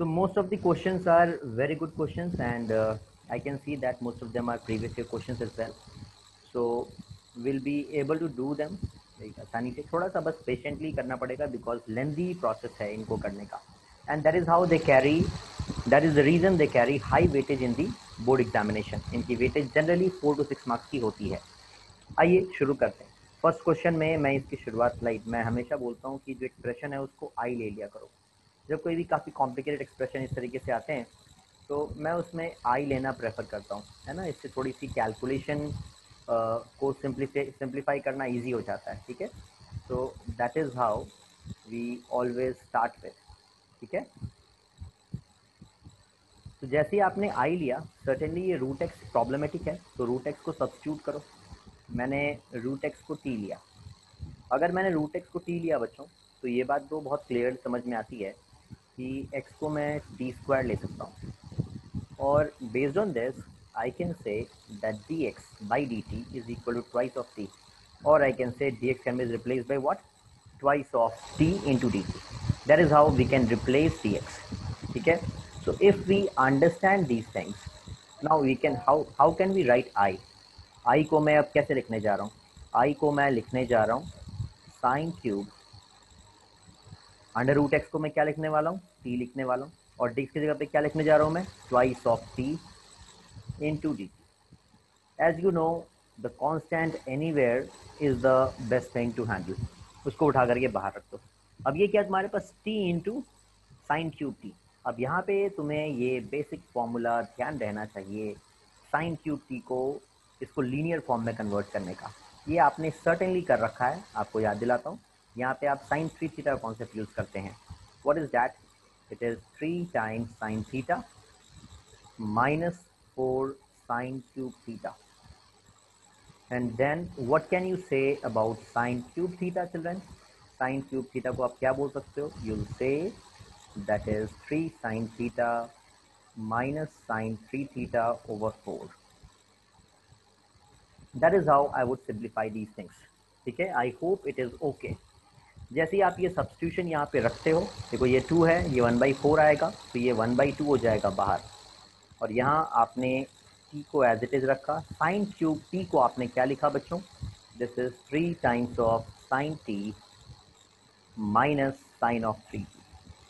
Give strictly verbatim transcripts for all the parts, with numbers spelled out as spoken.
So most of the questions are very good questions, and uh, I can see that most of them are previous year questions as well. So we'll be able to do them like आसानी से. थोड़ा सा बस patiently करना पड़ेगा because lengthy process है इनको करने का. And that is how they carry, that is the reason they carry high weightage in the board examination. इनकी weightage generally four to six marks की होती है. आइए शुरू करते हैं. फर्स्ट क्वेश्चन में मैं इसकी शुरुआत स्लाइड मैं हमेशा बोलता हूँ कि जो एक्सप्रेशन है उसको आई ले लिया करो. जब कोई भी काफ़ी कॉम्प्लिकेटेड एक्सप्रेशन इस तरीके से आते हैं तो मैं उसमें आई लेना प्रेफर करता हूँ, है ना. इससे थोड़ी सी कैलकुलेशन को सिंप्लीफाई सिंप्लीफाई करना इजी हो जाता है. ठीक है, तो that is how we always start with. ठीक है, तो जैसे ही आपने आई लिया, सर्टेनली ये रूट एक्स प्रॉब्लमेटिक है, तो रूट एक्स को सब्स्टिट्यूट करो. मैंने रूट एक्स को टी लिया. अगर मैंने रूट एक्स को टी लिया बच्चों, तो ये बात तो बहुत क्लियर समझ में आती है कि x को मैं टी स्क्वायर ले सकता हूँ, और based on this I can say that dx by dt is equal to twice of t, or I can say dx can be replaced by what, twice of t into dt. That is how we can replace dx. ठीक है, so if we understand these things, now we can how how can we write i. i को मैं अब कैसे लिखने जा रहा हूँ, i को मैं लिखने जा रहा हूँ sine cube under root x को मैं क्या लिखने वाला हूँ, टी लिखने वाला हूँ, और डी की जगह पे क्या लिखने जा रहा हूँ मैं, twice of t into d. As you know the constant anywhere is the best thing to handle. उसको उठा करके बाहर रख दो. अब ये क्या तुम्हारे पास t into sine cube t. अब यहाँ पे तुम्हें ये बेसिक फॉर्मूला ध्यान रहना चाहिए, साइन क्यूब टी को इसको लीनियर फॉर्म में कन्वर्ट करने का. ये आपने सर्टेनली कर रखा है, आपको याद दिलाता हूँ. यहाँ पे आप sine three theta concept use करते हैं. What is that, it is three times sine theta minus four sine cube theta. And then what can you say about sine cube theta children. Sine cube theta को आप क्या बोल सकते हो, you will say that is three sine theta minus sine three theta over four. That is how I would simplify these things. ठीक है, I hope it is okay. जैसे ही आप ये सब्स्टिट्यूशन यहाँ पे रखते हो, देखो ये टू है, ये वन बाई फोर आएगा, तो ये वन बाई टू हो जाएगा बाहर, और यहाँ आपने t को एज इट इज रखा. साइन क्यूब t को आपने क्या लिखा बच्चों, this is three times of sine t minus sine of three t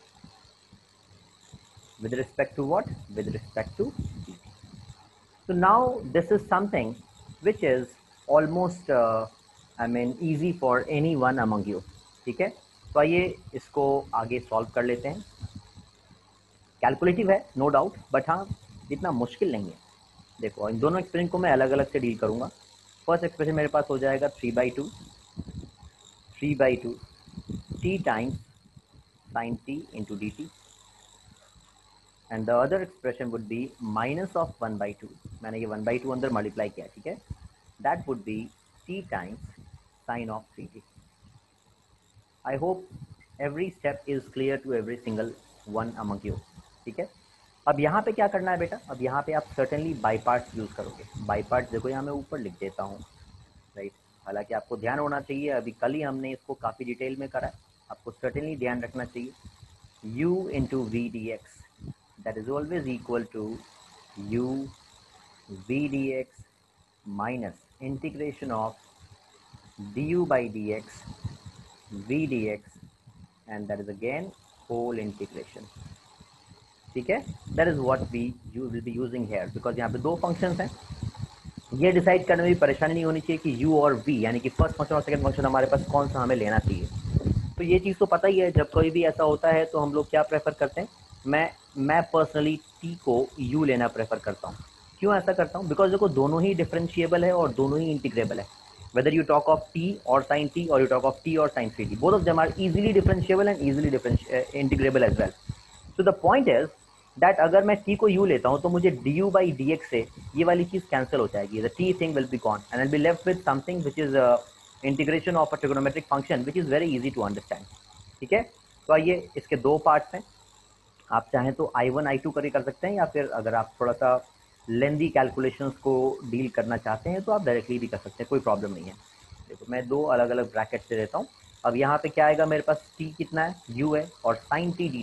with respect to what, with respect to dt. So now this is something which is almost uh, I mean easy for anyone among you. ठीक है, तो आइए इसको आगे solve कर लेते हैं. Calculative है नो डाउट, बट हाँ इतना मुश्किल नहीं है. देखो इन दोनों एक्सप्रेशन को मैं अलग अलग से डील करूँगा. फर्स्ट एक्सप्रेशन मेरे पास हो जाएगा three by two three by two t times sine t into D t, and the other expression would be minus of one by two. मैंने ये वन बाई टू अंदर मल्टीप्लाई किया. ठीक है, that would be t times sine of three t. I hope every step is clear to every single one among you. ठीक है, अब यहाँ पे क्या करना है बेटा, अब यहाँ पे आप certainly बाई पार्ट्स यूज़ करोगे. बाई पार्ट्स देखो यहाँ मैं ऊपर लिख देता हूँ, राइट. हालांकि आपको ध्यान होना चाहिए, अभी कल ही हमने इसको काफ़ी डिटेल में करा है, आपको certainly ध्यान रखना चाहिए. u into v dx that is always equal to u v dx minus integration of du by dx v dx and that is again whole integration. ठीक है, that is what we you will be using here because यहाँ पे दो functions हैं. ये decide करने में भी परेशानी नहीं होनी चाहिए कि u और v यानी कि फर्स्ट फंक्शन और सेकंड फंक्शन हमारे पास कौन सा हमें लेना चाहिए. तो ये चीज़ तो पता ही है, जब कोई भी ऐसा होता है तो हम लोग क्या प्रेफर करते हैं. मैं मैं पर्सनली t को u लेना प्रेफर करता हूँ. क्यों ऐसा करता हूँ, बिकॉज देखो दोनों ही डिफरेंशिएबल है और दोनों ही इंटीग्रेबल है. Whether you talk of t or sin t or you talk of t or sin three t, both of them are easily differentiable and easily differenti uh, integrable as well. So the point is that अगर मैं t को u लेता हूँ तो मुझे du by dx से ये वाली चीज़ कैंसिल हो जाएगी. The t thing will be gone and I'll be left with something which is uh, integration of a trigonometric function which is very easy to understand. ठीक है, तो आइए इसके दो पार्ट्स हैं. आप चाहें तो आई वन आई टू करके कर सकते हैं, या फिर अगर आप थोड़ा सा लेंदी कैलकुलेशंस को डील करना चाहते हैं तो आप डायरेक्टली भी कर सकते हैं, कोई प्रॉब्लम नहीं है. देखो मैं दो अलग अलग ब्रैकेट से देता हूँ. अब यहाँ पे क्या आएगा मेरे पास, t कितना है, u है, और sine t d t.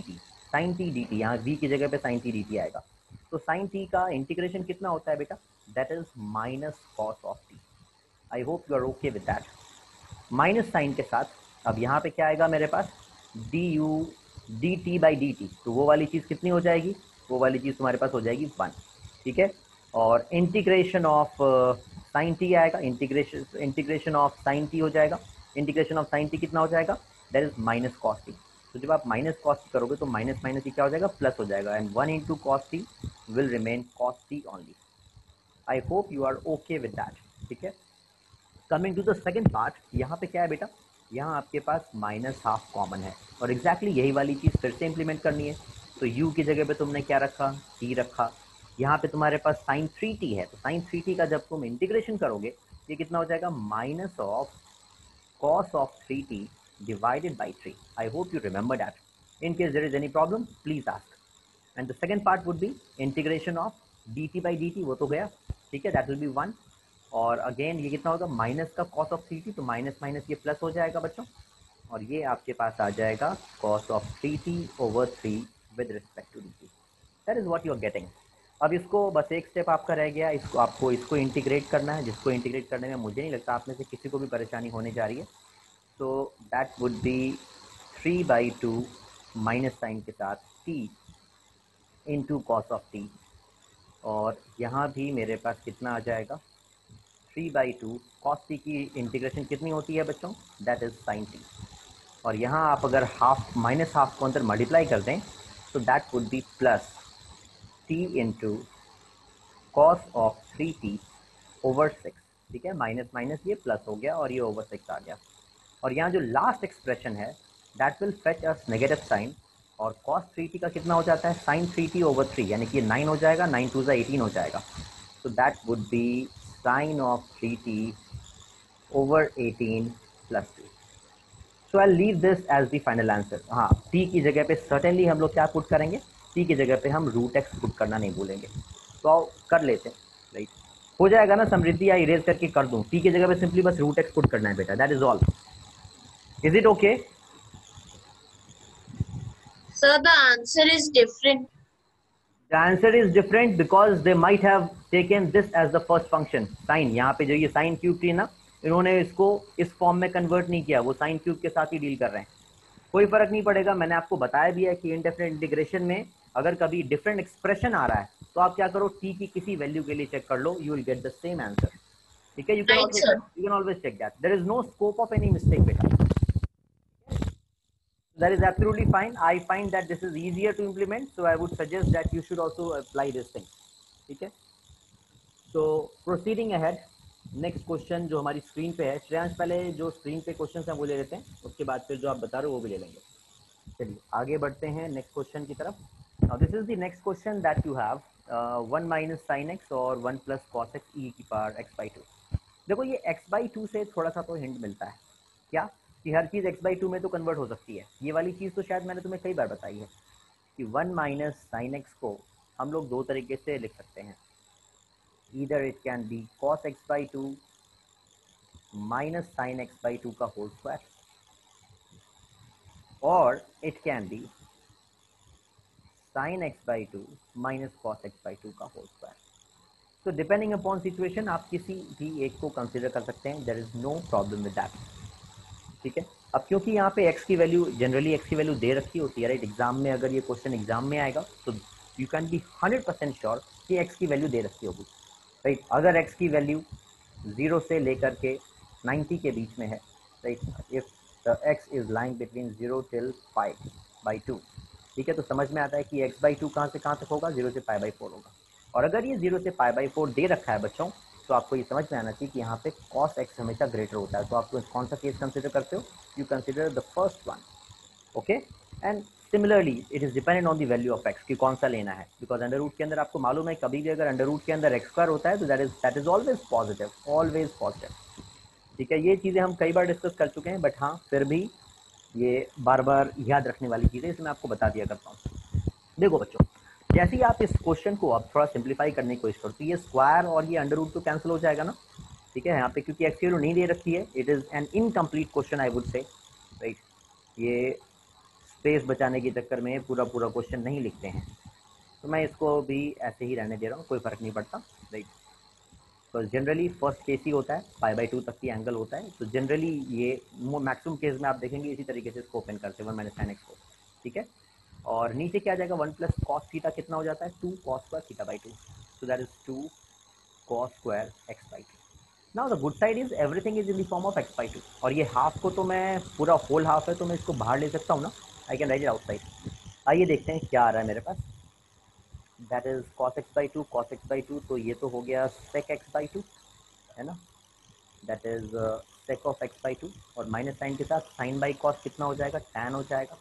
Sine t d t, यहाँ वी की जगह पे साइन टी डी टी आएगा। तो साइन टी का इंटीग्रेशन कितना होता है बेटा, that is minus cos of t. I hope you are okay with that. Minus sign के साथ अब यहाँ पे क्या आएगा मेरे पास, d u d t by d t, तो वो वाली चीज़ कितनी हो जाएगी, वो वाली चीज़ तुम्हारे पास हो जाएगी वन, ठीक है। और इंटीग्रेशन ऑफ साइन टी आएगा, integration integration of sine t हो जाएगा, इंटीग्रेशन ऑफ साइन टी कितना हो जाएगा, that is minus cos t. तो जब आप माइनस कॉस टी करोगे तो माइनस माइनस टी क्या हो जाएगा, प्लस हो जाएगा, and one into cos t will remain cos t only. I hope you are okay with that, ठीक है। Coming to the second part, यहाँ पे क्या है बेटा, यहाँ आपके पास माइनस हाफ कॉमन है, और एग्जैक्टली exactly यही वाली चीज़ फिर से इंप्लीमेंट करनी है। तो u की जगह पे तुमने क्या रखा, t रखा, यहाँ पे तुम्हारे पास साइन थ्री टी है, तो साइन थ्री टी का जब तुम इंटीग्रेशन करोगे ये कितना हो जाएगा, minus of cos of three t divided by three. I hope you remember that. In case there is any problem please ask. And the second part would be integration of d t by d t, वो तो गया, ठीक है, that will be one. और again ये कितना होगा, minus का कॉस ऑफ थ्री टी, तो माइनस माइनस ये प्लस हो जाएगा बच्चों, और ये आपके पास आ जाएगा cos of three t over three with respect to d t. That is what you are getting. अब इसको बस एक स्टेप आपका रह गया, इसको आपको इसको इंटीग्रेट करना है, जिसको इंटीग्रेट करने में मुझे नहीं लगता आप में से किसी को भी परेशानी होने जा रही है। तो that would be three by two minus sign के साथ t into cos of t, और यहाँ भी मेरे पास कितना आ जाएगा, three by two cos t की इंटीग्रेशन कितनी होती है बच्चों, दैट इज साइन टी। और यहाँ आप अगर हाफ माइनस हाफ को अंदर मल्टीप्लाई कर दें तो that would be plus t into cos of three t over six, ठीक है। माइनस माइनस ये प्लस हो गया और ये ओवर सिक्स आ गया। और यहाँ जो लास्ट एक्सप्रेशन है that will fetch us negative sign, और कॉस थ्री टी का कितना हो जाता है, sine three t over three, यानी कि ये नाइन हो जाएगा, नाइन टू ज़ा एटीन हो जाएगा। तो that would be sine of three t over eighteen plus two. So I leave this as the final answer. हाँ, टी की जगह पे सर्टेनली हम लोग क्या पुट करेंगे, टी की जगह पे हम रूट एक्स पुट करना नहीं भूलेंगे। तो आओ कर लेते हैं, राइट, हो जाएगा ना समृद्धि, या इरेज करके कर दूं, टी की जगह पे simply bus route x put करना है बेटा, that is all. Is it okay? Sir, the answer is different. The answer is different because they might have taken this as the first function, sin। यहाँ पे जो ये sine cube थी ना, इन्होंने इसको इस फॉर्म में कन्वर्ट नहीं किया, वो साइन क्यूब के साथ ही डील कर रहे हैं। कोई फर्क नहीं पड़ेगा, मैंने आपको बताया भी है कि इंडेफिनिट इंटीग्रेशन में अगर कभी डिफरेंट एक्सप्रेशन आ रहा है तो आप क्या करो, टी की किसी वैल्यू के लिए चेक कर लो, you will get the same answer, ठीक है। You can Right, always sir. You can always check that, there is no scope of any mistake बेटा। That is absolutely fine. I find that this is easier to implement, so I would suggest that you should also apply this thing. ठीक है, so proceeding ahead, next question जो हमारी screen पे है, श्रेयांश पहले जो screen पे क्वेश्चन हैं वो ले लेते हैं, उसके बाद फिर जो आप बता रहे हो वो भी ले लेंगे। चलिए आगे बढ़ते हैं नेक्स्ट क्वेश्चन की तरफ। Now this is the next question that you have, one minus sign x और one plus cos x e की पावर एक्स बाई टू। देखो ये एक्स बाई टू से थोड़ा सा तो हिंट मिलता है क्या, कि हर चीज़ x बाई टू में तो कन्वर्ट हो सकती है। ये वाली चीज़ तो शायद मैंने तुम्हें कई बार बताई है कि वन माइनस साइन एक्स को हम लोग दो तरीके से लिख सकते हैं, either it can be cos x by two minus sign x by two का होल स्क्वायर, और it can be sine x by two minus cos x by two का होल स्क्वायर। तो डिपेंडिंग अपॉन सिचुएशन आप किसी भी एक को consider कर सकते हैं, there is no problem with that, ठीक है। अब क्योंकि यहाँ पे x की वैल्यू जनरली x की वैल्यू दे रखी होती है, राइट, एग्जाम में अगर ये क्वेश्चन एग्जाम में आएगा तो you can be hundred percent sure कि x की वैल्यू दे रखी होगी, राइट। अगर x की वैल्यू जीरो से लेकर के नाइन्टी के बीच में है, right, if the x is lying between zero till pi by two, ठीक है, तो समझ में आता है कि x बाई टू कहाँ से कहाँ तक होगा, जीरो से पाई बाई फोर होगा। और अगर ये जीरो से पाई बाई फोर दे रखा है बच्चों, तो आपको ये समझ में आना चाहिए कि यहाँ पे cos x हमेशा ग्रेटर होता है। तो आप कौन सा केस कंसिडर करते हो, you consider the first one, okay. And similarly it is dependent on the value of x कि कौन सा लेना है, बिकॉज अंडर रूट के अंदर आपको मालूम है कभी भी अगर अंडर रूट के अंदर एक्स स्क्वायर होता है तो that is that is always positive, always positive, ठीक है। ये चीज़ें हम कई बार डिस्कस कर चुके हैं, बट हाँ फिर भी ये बार बार याद रखने वाली चीज़ें, इसमें आपको बता दिया करता हूँ। देखो बच्चों, जैसे ही आप इस क्वेश्चन को आप थोड़ा सिंप्लीफाई करने की कोशिश करो तो ये स्क्वायर और ये अंडर रूट तो कैंसिल हो जाएगा ना, ठीक है। यहाँ पे क्योंकि एक्स की वैल्यू नहीं दे रखी है, it is an incomplete question I would say, right. ये स्पेस बचाने के चक्कर में पूरा पूरा क्वेश्चन नहीं लिखते हैं, तो मैं इसको भी ऐसे ही रहने दे रहा हूँ, कोई फ़र्क नहीं पड़ता, राइट। तो जनरली फर्स्ट केस ही होता है, पाई बाई टू तक की एंगल होता है, तो जनरली ये मैक्सिमम केस में आप देखेंगे इसी तरीके से इसको ओपन करते हैं वन माइनस टेन एक्स को, ठीक है। और नीचे क्या आ जाएगा, वन प्लस कॉस थीटा कितना हो जाता है, two cos square theta by two, so that is two cos square x by two. Now the good side is everything is in the form of x by two, और ये half को तो मैं पूरा होल हाफ है तो मैं इसको बाहर ले सकता हूँ ना, I can write it outside. आइए देखते हैं क्या आ रहा है मेरे पास, that is cos x by two, cos x by two, तो ये तो हो गया सेक एक्स बाई टू, है ना, that is sec of x by two, और माइनस साइन के साथ साइन बाई कॉस कितना हो जाएगा, टैन हो जाएगा,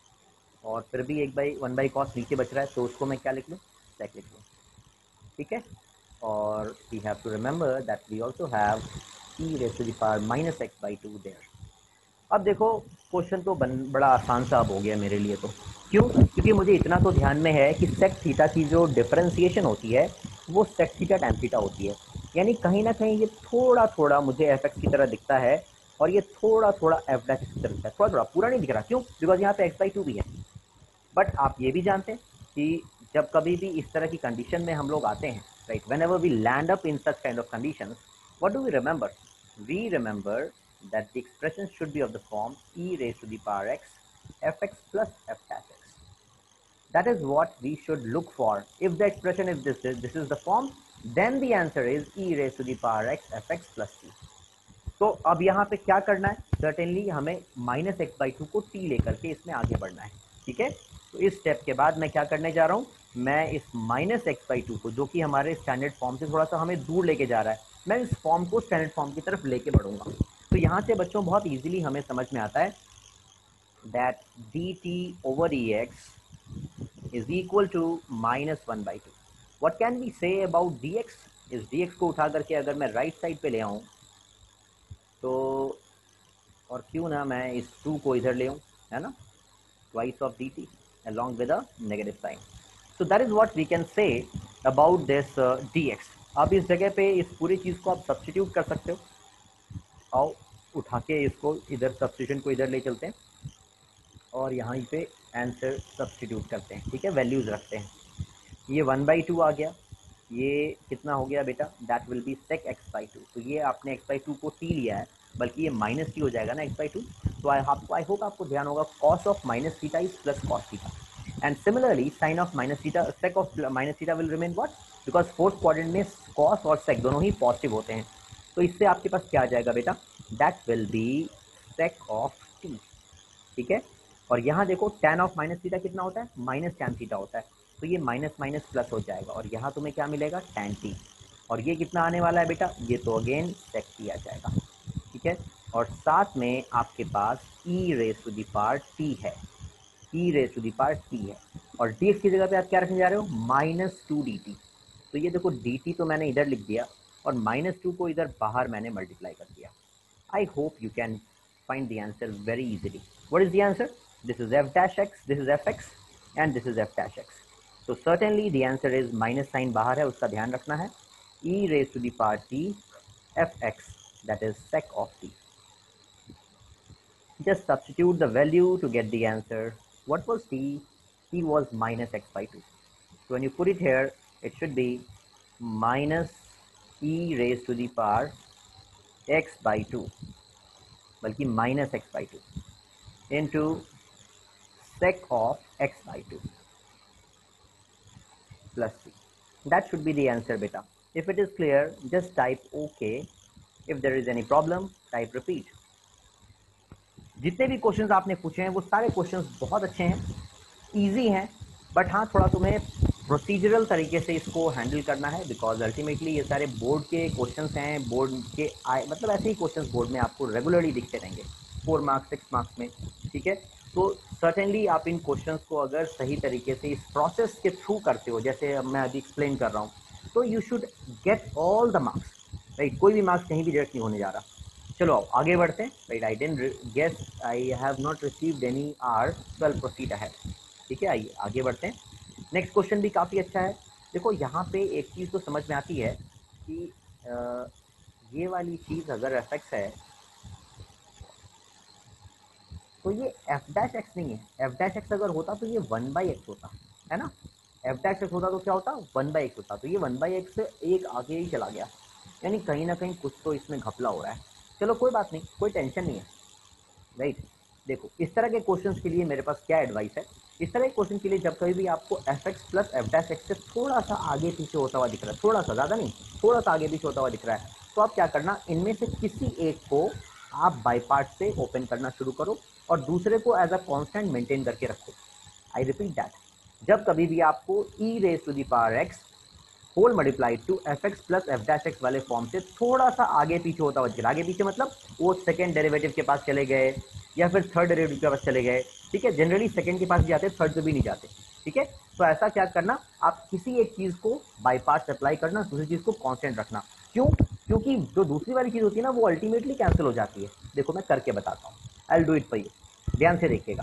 और फिर भी एक बाई वन बाई कॉस नीचे बच रहा है तो उसको मैं क्या लिख लूँ, सेक लिख लूँ, ठीक है। और we have to remember that we also have e raise to the power minus x by two there. अब देखो क्वेश्चन तो बन बड़ा आसान सा अब हो गया मेरे लिए, तो क्यों, क्योंकि मुझे इतना तो ध्यान में है कि सेक थीटा की जो डिफरेंशिएशन होती है वो सेक थीटा टैन थीटा होती है, यानी कहीं ना कहीं ये थोड़ा थोड़ा मुझे एफ एक्स की तरह दिखता है और ये थोड़ा थोड़ा एफ डैश की तरह दिखता है, थोड़ा थोड़ा, पूरा नहीं दिख रहा, क्यों, बिकॉज यहाँ पे एक्स बाई टू भी है। बट आप ये भी जानते हैं कि जब कभी भी इस तरह की कंडीशन में हम लोग आते हैं, right, whenever we land up in such kind of condition, what do we remember, we remember that the expression should be of the form e raised to the power x fx plus f dash x. That is what we should look for. If the expression is this, this is the form, then the answer is e raised to the power x fx plus t. तो अब यहाँ पे क्या करना है, certainly हमें minus x by two को t लेकर के इसमें आगे बढ़ना है, ठीक है। तो इस स्टेप के बाद मैं क्या करने जा रहा हूँ, मैं इस माइनस एक्स बाई टू को, जो कि हमारे स्टैंडर्ड फॉर्म से थोड़ा सा हमें दूर लेके जा रहा है, मैं इस फॉर्म को स्टैंडर्ड फॉर्म की तरफ लेके बढ़ूंगा। तो यहाँ से बच्चों बहुत इजीली हमें समझ में आता है that d t over e x is equal to minus one by two. What can we say about d x, इस डी एक्स को उठा करके अगर मैं राइट साइड पे ले आऊँ तो, और क्यों ना मैं इस टू को इधर ले आऊँ, है ना, twice of d t along with a negative sign. So that is what we can say about this uh, dx. अब इस जगह पे इस पूरी चीज़ को आप सब्स्टिट्यूट कर सकते हो, आओ उठा के इसको इधर, सब्स्टिट्यूशन को इधर ले चलते हैं और यहाँ पे आंसर सब्स्टिट्यूट करते हैं, ठीक है, वैल्यूज़ रखते हैं। ये वन बाई टू आ गया, ये कितना हो गया बेटा, that will be sec x by two, तो ये आपने एक्स बाई टू को टी लिया है, बल्कि ये माइनस टी हो जाएगा ना एक्स बाई टू, तो आई आपको आई होप आपको ध्यान होगा cos of minus theta is plus cos theta, and similarly sine of minus theta, sec of minus theta will remain what, because fourth quadrant में cos और सेक दोनों ही positive होते हैं, तो इससे आपके पास क्या आ जाएगा बेटा, that will be sec of t, ठीक है। और यहाँ देखो टैन ऑफ माइनस थीटा कितना होता है, माइनस टैन थीटा होता है, तो ये माइनस माइनस प्लस हो जाएगा और यहाँ तुम्हें क्या मिलेगा, टैन टी, और ये कितना आने वाला है बेटा, ये तो अगेन सेक टी आ जाएगा, ठीक है। और साथ में आपके पास ई raise to the power t है, e raise to the power t है, और डी एक्स की जगह पे आप क्या रखने जा रहे हो, माइनस टू डी टी, तो ये देखो डी टी तो मैंने इधर लिख दिया और माइनस टू को इधर बाहर मैंने मल्टीप्लाई कर दिया। I hope you can find the answer very easily. What is the answer, this is f dash x, this is fx, and this is f dash x. So certainly the answer is minus sign बाहर है, उसका ध्यान रखना है, e raised to the power t fx, that is sec of t. Just substitute the value to get the answer. What was t? T was minus x by two. So when you put it here, it should be minus e raised to the power x by two, बल्कि minus x by two into sec of x by two plus c. That should be the answer beta. If it is clear, just type OK. If there is any problem, type repeat. जितने भी questions आपने पूछे हैं वो सारे questions बहुत अच्छे हैं, इजी हैं, बट हाँ थोड़ा तुम्हें प्रोसीजरल तरीके से इसको हैंडल करना है, बिकॉज अल्टीमेटली ये सारे बोर्ड के क्वेश्चंस हैं, बोर्ड के आए मतलब ऐसे ही क्वेश्चंस बोर्ड में आपको रेगुलरली दिखते रहेंगे, फोर मार्क्स सिक्स मार्क्स में, ठीक है। तो सर्टेनली आप इन क्वेश्चंस को अगर सही तरीके से इस प्रोसेस के थ्रू करते हो, जैसे मैं अभी एक्सप्लेन कर रहा हूँ, तो you should get all the marks, right, कोई भी मार्क्स कहीं भी रिजेक्ट नहीं होने जा रहा। चलो अब आगे बढ़ते हैं, right, I didn't guess, I have not received any R, twelve proceed ahead, ठीक है। आइए आगे बढ़ते हैं, नेक्स्ट क्वेश्चन भी काफ़ी अच्छा है। देखो यहाँ पे एक चीज़ तो समझ में आती है कि आ, ये वाली चीज़ अगर एफ एक्स है तो ये एफ डैश एक्स नहीं है। एफ डैश एक्स अगर होता तो ये वन बाई एक्स होता है ना, एफ डैश एक्स होता तो क्या होता, वन बाई एक्स होता। तो ये वन बाई एक्स से एक आगे ही चला गया, यानी कहीं ना कहीं कुछ तो इसमें घपला हो रहा है। चलो कोई बात नहीं, कोई टेंशन नहीं है, राइट। देखो इस तरह के क्वेश्चंस के लिए मेरे पास क्या एडवाइस है, इस तरह के क्वेश्चन के लिए जब कभी भी आपको f x plus f dash x से थोड़ा सा आगे पीछे होता हुआ दिख रहा है, थोड़ा सा, ज़्यादा नहीं, थोड़ा सा आगे पीछे होता हुआ दिख रहा है, तो आप क्या करना, इनमें से किसी एक को आप बाई पार्ट से ओपन करना शुरू करो और दूसरे को एज अ कॉन्स्टेंट मेंटेन करके रखो। आई रिपीट दैट, जब कभी भी आपको e raise to the power x whole multiplied to f x plus f dash x वाले फॉर्म से थोड़ा सा आगे पीछे होता हुआ दिख रहा है, आगे पीछे मतलब वो सेकंड डेरिवेटिव के पास चले गए या फिर थर्ड डेरिवेटिव के पास चले गए, ठीक है। जनरली सेकंड के पास भी जाते, थर्ड पे भी नहीं जाते, ठीक है। तो ऐसा क्या करना, आप किसी एक चीज को बाई पार्ट्स अप्लाई करना, दूसरी चीज को कांस्टेंट रखना। क्यों? क्योंकि जो दूसरी वाली चीज होती है ना वो अल्टीमेटली कैंसिल हो जाती है। देखो मैं करके बताता हूँ, I will do it for you, ध्यान से देखिएगा।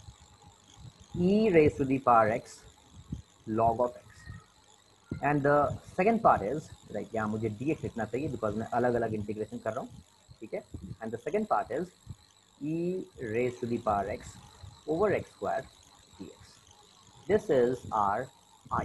e raised to the power x log of x and the second part is right, यहाँ मुझे dx लिखना चाहिए बिकॉज मैं अलग अलग इंटीग्रेशन कर रहा हूँ, ठीक है। And the second part is e raised to the power x over x square dx. This is our I.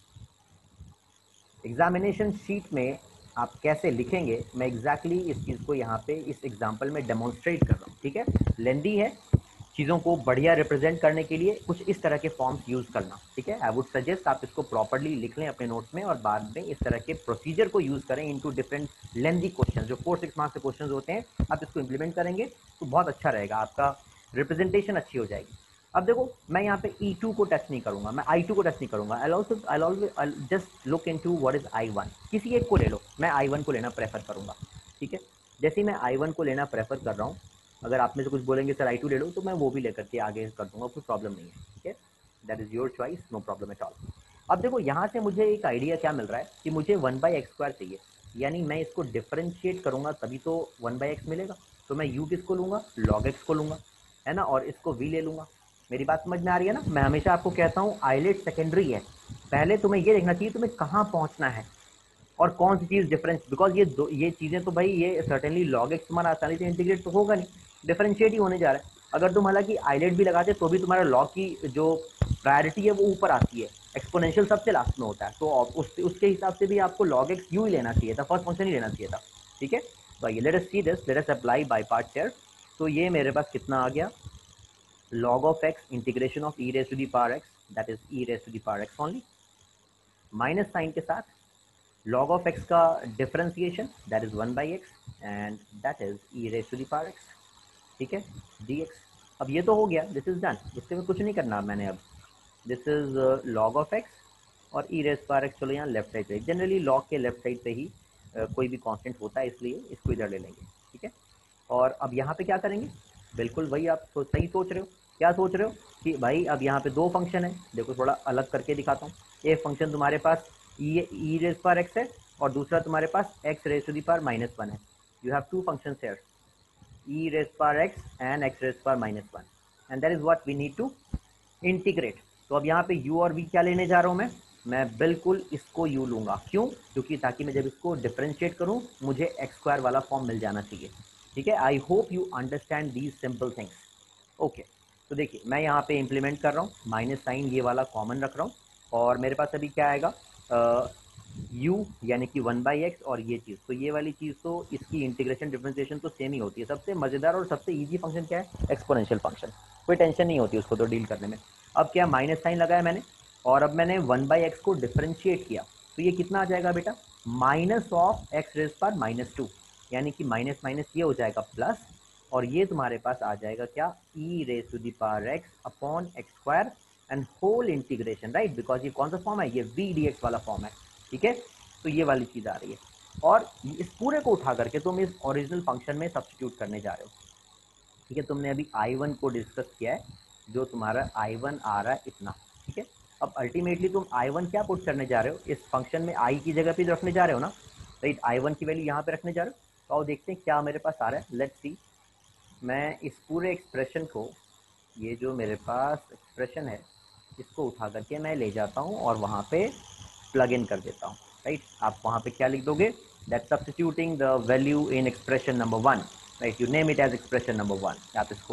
Examination sheet में आप कैसे लिखेंगे, मैं एग्जैक्टली exactly इस चीज़ को यहाँ पे इस एग्जाम्पल में डेमोन्स्ट्रेट कर रहा हूँ, ठीक है। लेंदी है, चीज़ों को बढ़िया रिप्रेजेंट करने के लिए कुछ इस तरह के फॉर्म्स यूज़ करना, ठीक है। आई वुड सजेस्ट आप इसको प्रॉपर्ली लिख लें अपने नोट्स में और बाद में इस तरह के प्रोसीजर को यूज़ करें इनटू डिफरेंट लेंदी क्वेश्चन, जो फोर सिक्स मार्क्स के क्वेश्चन होते हैं, आप इसको इम्प्लीमेंट करेंगे तो बहुत अच्छा रहेगा, आपका रिप्रेजेंटेशन अच्छी हो जाएगी। अब देखो मैं यहाँ पे ई टू को टच नहीं करूंगा, मैं आई टू को टच नहीं करूंगा। I also I always just look into what is I one, किसी एक को ले लो, मैं आई वन को लेना प्रेफर करूंगा, ठीक है। जैसे मैं आई वन को लेना प्रेफर कर रहा हूँ, अगर आप में से कुछ बोलेंगे सर आई टू ले लो, तो मैं वो भी लेकर के आगे कर दूंगा, कोई प्रॉब्लम नहीं है, ठीक है। That is your choice, no problem at all. अब देखो यहाँ से मुझे एक आइडिया क्या मिल रहा है कि मुझे वन बाई एक्स स्क्वायर चाहिए, यानी मैं इसको डिफरेंशिएट करूंगा तभी तो वन बाई एक्स मिलेगा। तो मैं यू किसको लूंगा, लॉग एक्स को लूंगा, है ना, और इसको वी ले लूंगा। मेरी बात समझ में आ रही है ना। मैं हमेशा आपको कहता हूँ आइलेट सेकेंडरी है, पहले तुम्हें ये देखना चाहिए तुम्हें कहाँ पहुँचना है और कौन सी चीज़ डिफरेंस, बिकॉज ये दो ये चीज़ें तो भाई ये सर्टेनली लॉग एक्स तुम्हारा आसानी से इंटीग्रेट तो होगा नहीं, डिफरेंशिएट ही होने जा रहा है। अगर तुम हालांकि आइलेट भी लगाते तो भी तुम्हारा लॉग की जो प्रायोरिटी है वो ऊपर आती है, एक्सपोनेंशियल सबसे लास्ट में होता है, तो उस, उसके हिसाब से भी आपको लॉग एक्स यू ही लेना चाहिए था, फर्स्ट फंक्शन ही लेना चाहिए था, ठीक है। तो आइए let us see this, let us apply by parts here. तो ये मेरे पास कितना आ गया, log of x integration of e raised to the power x, that is e raised to the power x only, minus sign के साथ log of x का differentiation that is one by x and that is e raised to the power x, ठीक है, dx। अब ये तो हो गया, दिस इज डन, इससे में कुछ नहीं करना मैंने। अब this is log of x और e raised power x, चलो यहाँ लेफ्ट साइड पे, जनरली log के लेफ्ट साइड पे ही uh, कोई भी कांस्टेंट होता है, इसलिए इसको इधर ले लेंगे, ठीक है। और अब यहाँ पे क्या करेंगे, बिल्कुल वही आप तो सही सोच रहे हो। क्या सोच रहे हो कि भाई अब यहाँ पे दो फंक्शन है, देखो थोड़ा अलग करके दिखाता हूँ। एक फंक्शन तुम्हारे पास e e raise power x है और दूसरा तुम्हारे पास x raise to the power minus one है। You have two functions here, e raise power x and x raise power minus one, and that is what we need to integrate. तो अब यहाँ पे u और v क्या लेने जा रहा हूँ मैं मैं बिल्कुल इसको u लूंगा। क्यों? क्योंकि ताकि मैं जब इसको डिफरेंशिएट करूँ मुझे एक्स स्क्वायर वाला फॉर्म मिल जाना चाहिए, ठीक है। I hope you understand these simple things, okay. तो देखिए मैं यहाँ पे इम्प्लीमेंट कर रहा हूँ, माइनस साइन ये वाला कॉमन रख रहा हूँ और मेरे पास अभी क्या आएगा, u यानी कि वन बाई एक्स और ये चीज़, तो ये वाली चीज़ तो इसकी इंटीग्रेशन डिफरेंशिएशन तो सेम ही होती है। सबसे मज़ेदार और सबसे ईजी फंक्शन क्या है, एक्सपोनेंशियल फंक्शन, कोई टेंशन नहीं होती उसको तो डील करने में। अब क्या माइनस साइन लगाया मैंने और अब मैंने वन बाई एक्स को डिफरेंशिएट किया, तो ये कितना आ जाएगा बेटा, माइनस ऑफ एक्स रेज पर माइनस टू, यानी कि माइनस माइनस ये हो जाएगा प्लस, और ये तुम्हारे पास आ जाएगा क्या, ई raise to the power x upon x square and whole integration, right, because ये कौन सा फॉर्म है, ये वी डी एक्स वाला फॉर्म है, ठीक है। तो ये वाली चीज़ आ रही है और इस पूरे को उठा करके तुम इस ओरिजिनल फंक्शन में सब्स्टिट्यूट करने जा रहे हो, ठीक है। तुमने अभी आई वन को डिस्कस किया है, जो तुम्हारा आई वन आ रहा है इतना, ठीक है। अब अल्टीमेटली तुम आई वन क्या पुट करने जा रहे हो, इस फंक्शन में आई की जगह पे रखने जा रहे हो ना, राइट, आई वन की वैल्यू यहाँ पे रखने जा रहे हो। तो आओ देखते हैं क्या मेरे पास आ रहा है, लेट्स सी। मैं इस पूरे एक्सप्रेशन को, ये जो मेरे पास एक्सप्रेशन है, इसको उठा करके मैं ले जाता हूँ और वहाँ पे प्लग इन कर देता हूँ, राइट। आप वहाँ पे क्या लिख दोगे, that substituting the value in expression number one, right, you name it as expression number one. आप इसको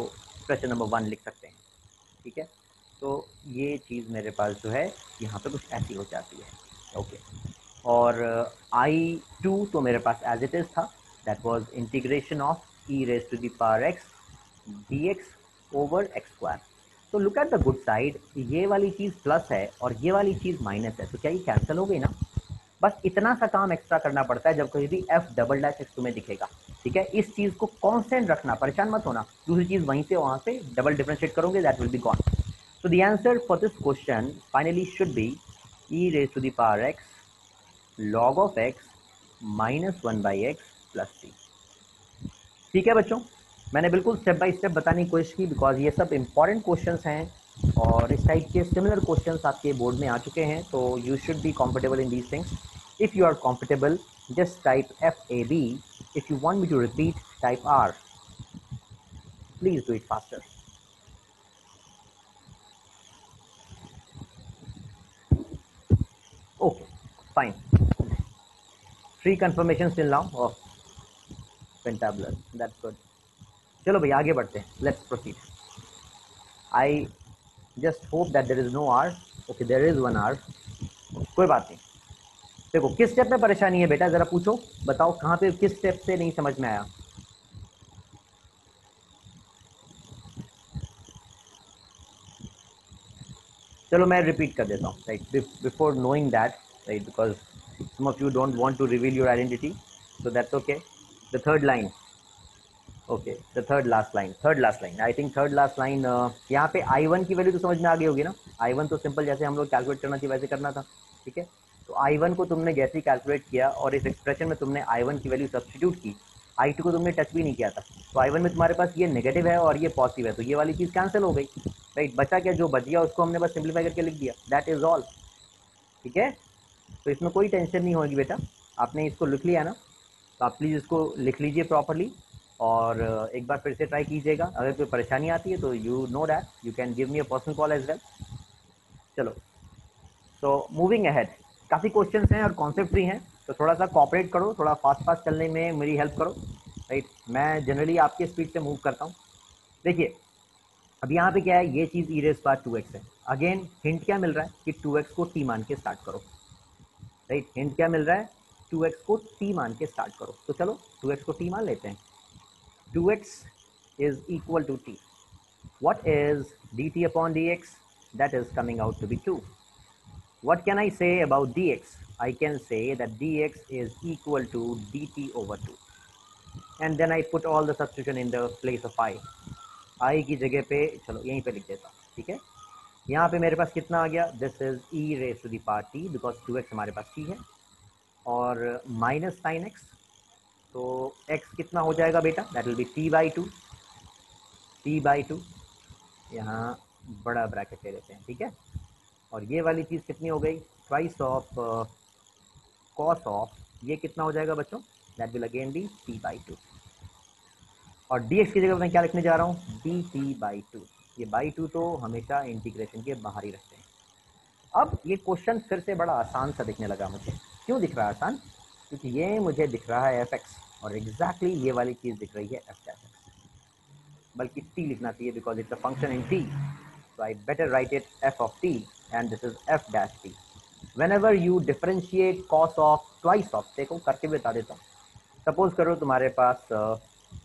एक्सप्रेशन नंबर वन लिख सकते हैं, ठीक है। तो ये चीज़ मेरे पास जो है यहाँ पे कुछ ऐसी हो जाती है, ओके। और आई टू तो मेरे पास एज इट इज़ था, that was integration of e raise to the power x D x over x square. तो look at the good side, ये वाली चीज़ प्लस है और ये वाली चीज़ माइनस है, तो क्या ये कैंसिल हो गई ना। बस इतना सा काम एक्स्ट्रा करना पड़ता है जब कहीं भी एफ डबल डैश एक्स तुम्हें दिखेगा, ठीक है। इस चीज़ को कांस्टेंट रखना, परेशान मत होना, दूसरी चीज़ वहीं से वहाँ से डबल डिफरेंशिएट करोगे, that will be gone. So the answer for this question finally should be e raised to the power x log of x minus one by x plus c। ठीक है बच्चों, मैंने बिल्कुल स्टेप बाय स्टेप बताने की कोशिश की, because ये सब इंपॉर्टेंट क्वेश्चंस हैं और इस टाइप के सिमिलर क्वेश्चंस आपके बोर्ड में आ चुके हैं, तो you should be comfortable in these things. If you are comfortable just type F A B. If you want me to repeat, type R. Please do it faster. Okay, fine. Three confirmations till now. Oh, fantabulous. That's good. चलो भैया आगे बढ़ते हैं. Let's proceed. I just hope that there is no R. Okay, there is one R. कोई बात नहीं. देखो किस स्टेप में परेशानी है बेटा, जरा पूछो, बताओ कहाँ पे किस स्टेप से नहीं समझ में आया. चलो मैं रिपीट कर देता हूँ, right, before knowing that, right, because some of you don't want to reveal your identity, so that's okay. The third line, okay, the third last line, third last line, I think third last line, यहाँ पे आई one की value तो समझ में आ गई होगी ना. I one तो सिंपल जैसे हम लोग कैलकुलेट करना चाहिए वैसे करना था, ठीक है. तो आई वन को तुमने जैसे ही कैलकुलेट किया और इस एक्सप्रेशन में तुमने आई वन की वैल्यू सब्स्टिट्यूट की, आई टू को तुमने टच भी नहीं किया था, तो आई वन में तुम्हारे पास ये नेगेटिव है और ये पॉजिटिव है, तो ये वाली चीज़ कैंसिल हो गई, राइट. बचा क्या, जो बच गया उसको हमने बस सिंप्लीफाई करके लिख दिया, दैट इज ऑल, ठीक है. तो इसमें कोई टेंशन नहीं होगी बेटा, आपने इसको लिख लिया ना, तो आप प्लीज़ इसको लिख लीजिए प्रॉपरली और एक बार फिर से ट्राई कीजिएगा. अगर कोई परेशानी आती है तो you know that you can give me a personal call as well. चलो, तो मूविंग अहेड, काफ़ी क्वेश्चंस हैं और कॉन्सेप्ट भी हैं, तो थोड़ा सा कॉपरेट करो, थोड़ा फास्ट फास्ट चलने में मेरी हेल्प करो, राइट. मैं जनरली आपके स्पीड से मूव करता हूँ. देखिए अब यहाँ पे क्या है, ये चीज़ e raise power two x है. अगेन हिंट क्या मिल रहा है कि टू एक्स को टी मान के स्टार्ट करो, राइट. हिंट क्या मिल रहा है, टू एक्स को टी मान के स्टार्ट करो. तो चलो टू एक्स को टी मान लेते हैं. Two x is equal to t. What is d t upon d x, that is coming out to be two. What can I say about d x, I can say that d x is equal to d t over two, and then I put all the substitution in the place of I. I की जगह पे चलो यहीं पे लिख देता हूँ, ठीक है. यहाँ पे मेरे पास कितना आ गया, this is E raise to the power t, because two x हमारे पास टी है, और माइनस साइन एक्स, तो एक्स कितना हो जाएगा बेटा, that will be t by two. T by two, यहाँ बड़ा ब्रैकेट ले लेते हैं, ठीक है. और ये वाली चीज़ कितनी हो गई, ट्वाइस ऑफ कॉस ऑफ, ये कितना हो जाएगा बच्चों, that will again be t by two. और dx की जगह मैं क्या लिखने जा रहा हूँ, डी टी बाई टू. ये बाई टू तो हमेशा इंटीग्रेशन के बाहर ही रखते हैं. अब ये क्वेश्चन फिर से बड़ा आसान सा दिखने लगा मुझे. क्यों दिख रहा है आसान, क्योंकि ये मुझे दिख रहा है एफ एक्स और एग्जैक्टली exactly ये वाली चीज़ दिख रही है एफ डैश एक्स, बल्कि टी लिखना चाहिए because it's a function in t, so I better write it f of t and this is f dash t. Whenever you differentiate cos of twice of, देखो करके बता देता हूँ. Suppose करो तुम्हारे पास uh,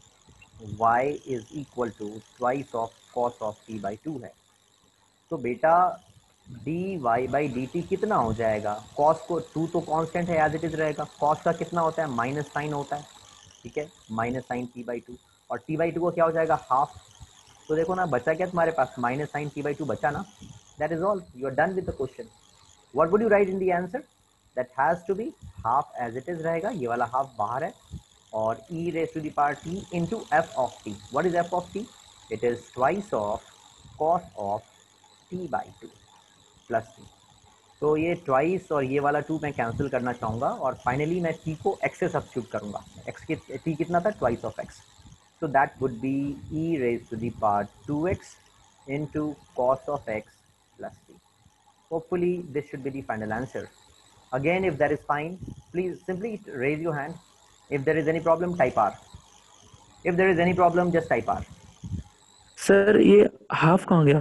y is equal to twice of cos of t by two है, तो बेटा dy by dt कितना हो जाएगा, cos को टू तो कांस्टेंट है एज इट इज रहेगा, cos का कितना होता है, माइनस साइन होता है, ठीक है, minus sign t by two, और t by टू को क्या हो जाएगा, हाफ. तो देखो ना बचा क्या तुम्हारे पास, minus sign t by two बचा ना, that is all, you are done with the question. What would you write in the answer, that has to be half as it is रहेगा, ये वाला हाफ बाहर है, और e raised to the power t into f of t. What is f of t? It is twice of cos of t by two plus t. तो ये twice और ये वाला टू मैं कैंसिल करना चाहूँगा और फाइनली मैं t को x से सब्स्टिट्यूट करूँगा. x की t कितना था, twice of x. So that would be e raised to the power two X into cos of x plus t. Hopefully this should be the final answer. Again, if that is fine, please simply raise your hand. If there is any problem, type R. If there is any problem, just type R. Sir ये half कहाँ गया?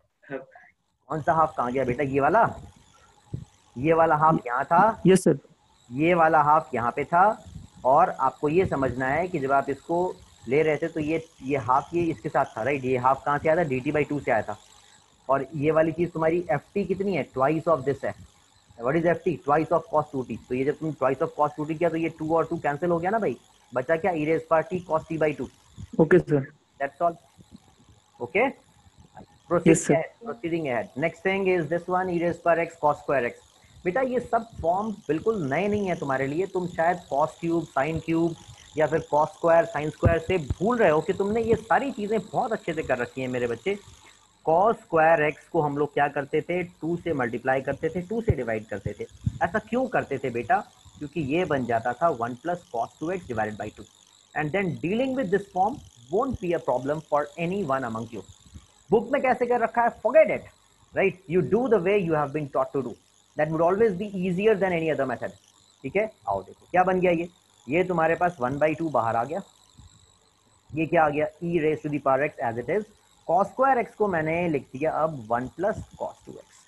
कौन सा half कहाँ गया बेटा? ये वाला, ये वाला हाफ यहाँ था, यस सर। ये वाला हाफ यहाँ पे था। और आपको ये समझना है कि जब आप इसको ले रहे थे तो ये ये हाफ ये इसके साथ था, राइट? ये हाफ कहाँ से आया था? डी टी बाई टू से आया था। और ये वाली चीज़ तुम्हारी एफ टी कितनी है? ट्वाइस ऑफ दिस है। What is F T? Twice of cos two T. तो ये जब तुम twice of cos two T किया तो ये टू और टू कैंसिल हो गया ना भाई, बचा क्या? ई raise power T cos T by two. Okay sir. That's all. Okay, proceed yes sir. Proceeding ahead. Next thing is this one, E raise power X cos square X. बेटा ये सब form बिल्कुल नए नहीं है तुम्हारे लिए। तुम शायद कॉस क्यूब, साइन क्यूब या फिर कॉस स्क्वायर, साइन स्क्वायर से भूल रहे हो कि तुमने ये सारी चीज़ें बहुत अच्छे से कर रखी हैं मेरे बच्चे। कॉस स्क्वायर एक्स को हम लोग क्या करते थे? टू से मल्टीप्लाई करते थे, टू से डिवाइड करते थे। ऐसा क्यों करते थे बेटा? क्योंकि ये बन जाता था one plus cos two X divided by two. And then dealing with this form won't be a problem for any one among you. Book में कैसे कर रखा है, forget it, right? You do the way you have been taught to do, that would always be easier than any other method. ठीक है, आओ देखो क्या बन गया। ये ये तुम्हारे पास वन बाई टू बाहर आ गया। ये क्या आ गया? E raise to the power X as it is. Cos square X को मैंने लिख दिया अब one plus cos two X.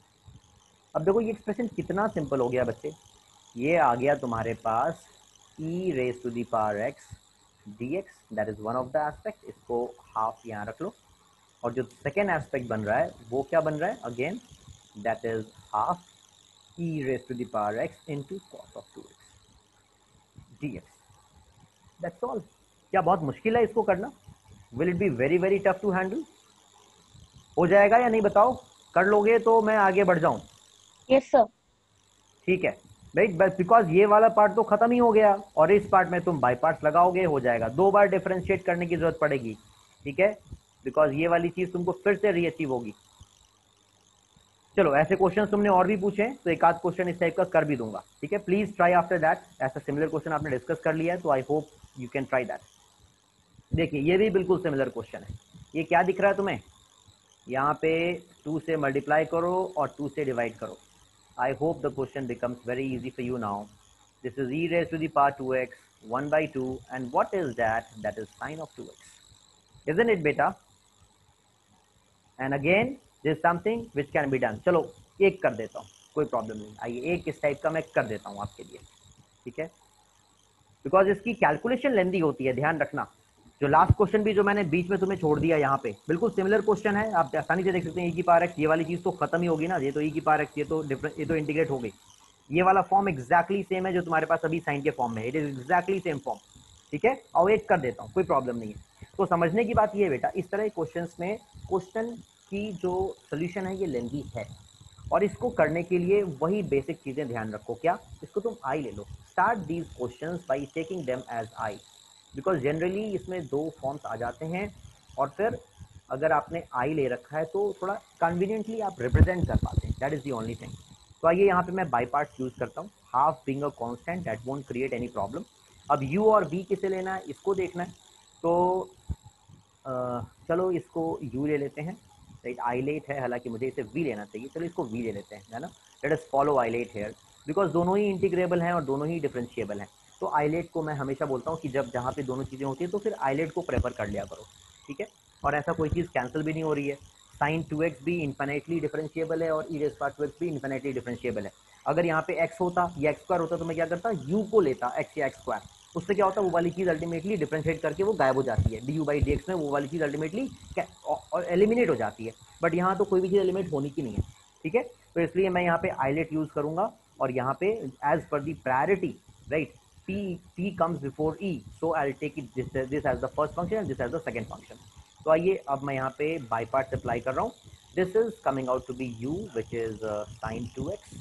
अब देखो ये एक्सप्रेशन कितना सिंपल हो गया बच्चे। ये आ गया तुम्हारे पास ई raise to the power x D x, that is one of the aspect. इसको हाफ यहाँ रख लो। और जो सेकेंड एस्पेक्ट बन रहा है वो क्या बन रहा है? Again that is half E raise to the power X into cos of two X D X. That's all. क्या बहुत मुश्किल है इसको करना? Will it be very very tough to handle? हो जाएगा या नहीं बताओ? कर लोगे तो मैं आगे बढ़ जाऊं। Yes sir. ठीक है राइट, बस बिकॉज ये वाला पार्ट तो खत्म ही हो गया और इस पार्ट में तुम बाई पार्ट्स लगाओगे, हो जाएगा। दो बार डिफरेंशिएट करने की जरूरत पड़ेगी, ठीक है, बिकॉज ये वाली चीज तुमको फिर से रीअचीव होगी। चलो ऐसे क्वेश्चन तुमने और भी पूछे तो एक आध क्वेश्चन इस टाइप का कर भी दूंगा, ठीक है। Please try after that. ऐसा सिमिलर क्वेश्चन आपने डिस्कस कर लिया है तो I hope you can try that. देखिए ये भी बिल्कुल सिमिलर क्वेश्चन है। ये क्या दिख रहा है तुम्हें? यहाँ पे टू से मल्टीप्लाई करो और टू से डिवाइड करो। I hope the question becomes very easy for you now. This is E raise to the power two X one by two and what is that? That is sine of two X, isn't it बेटा? And again this is something which can be done. चलो एक कर देता हूँ, कोई problem नहीं। आइए एक इस टाइप का मैं कर देता हूँ आपके लिए, ठीक है, बिकॉज इसकी कैलकुलेशन लेंदी होती है, ध्यान रखना। जो लास्ट क्वेश्चन भी जो मैंने बीच में तुम्हें छोड़ दिया यहाँ पे बिल्कुल सिमिलर क्वेश्चन है, आप आसानी से देख सकते हैं। ई की पावर एक्स, ये वाली चीज तो खत्म ही होगी ना, ये तो ई की पावर एक्स, ये तो डिफरेंट, ये तो इंटीग्रेट हो गई। ये वाला फॉर्म एक्जैक्टली सेम है जो तुम्हारे पास अभी साइन के फॉर्म में, it is exactly same form, ठीक है। और एक कर देता हूँ, कोई प्रॉब्लम नहीं है। तो समझने की बात ये है बेटा, इस तरह के क्वेश्चन में क्वेश्चन की जो सोल्यूशन है ये लेंदी है, और इसको करने के लिए वही बेसिक चीजें ध्यान रखो। क्या? इसको तुम आई ले लो। Start these questions by taking them as I, because generally इसमें दो फॉर्म्स आ जाते हैं, और फिर अगर आपने आई ले रखा है तो थोड़ा कन्वीनियंटली आप रिप्रेजेंट कर पाते हैं, that is the only thing. तो आइए यहाँ पे मैं बाई पार्ट्स यूज करता हूँ। Half being a constant that won't create any problem. अब यू और वी किसे लेना है इसको देखना है, तो आ, चलो इसको यू ले लेते हैं, राइट। आईलेट है, हालांकि मुझे इसे वी लेना चाहिए, चलो इसको वी ले लेते हैं, है ना। Let us follow ILATE here, because दोनों ही इंटीग्रेबल हैं और दोनों ही डिफरेंशिएबल हैं। तो आईलेट को मैं हमेशा बोलता हूँ कि जब जहाँ पे दोनों चीज़ें होती है तो फिर आईलेट को प्रेफर कर लिया करो, ठीक है। और ऐसा कोई चीज़ कैंसिल भी नहीं हो रही है। साइन टू एक्स भी इन्फिनेटली डिफरेंशिएबल है और E raise power two X भी इन्फिनेटली डिफरेंशिएबल है। अगर यहाँ पे एक्स होता या एक्स स्क्वायर होता तो मैं क्या करता, यू को लेता, एक्स या एक्स स्क्वायर। उससे क्या होता है, वो वाली चीज़ अल्टीमेटली डिफरेंशिएट करके वो गायब हो जाती है, D you by D X में वो वाली चीज़ अल्टीमेटली और एलिमिनेट हो जाती है। बट यहाँ तो कोई भी चीज़ एलिमिनेट होनी की नहीं है, ठीक है। तो इसलिए मैं यहाँ पे आईलेट यूज़ करूँगा, और यहाँ पे as per the priority, right, P P comes before E, so I'll take it this this as the first function and this as the second function. तो आइए अब मैं यहाँ पे बाई पार्ट्स अप्लाई कर रहा हूँ। This is coming out to be U, which is uh, sin two x,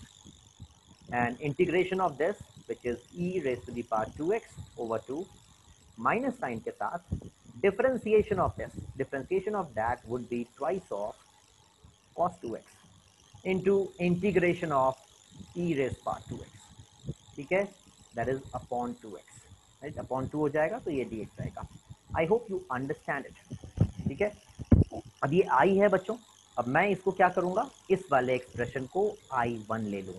and integration of this, which is E raised to the power two x over two, minus sign के साथ differentiation of this, differentiation of that would be twice of cos two x into integration of E raised power two x, ठीक है, that is upon two X, right, upon two हो जाएगा तो ये dx रहेगा। I hope you understand it, ठीक है। अब ये i है बच्चों, अब मैं इसको क्या करूंगा, इस वाले एक्सप्रेशन को आई वन ले लूंगा,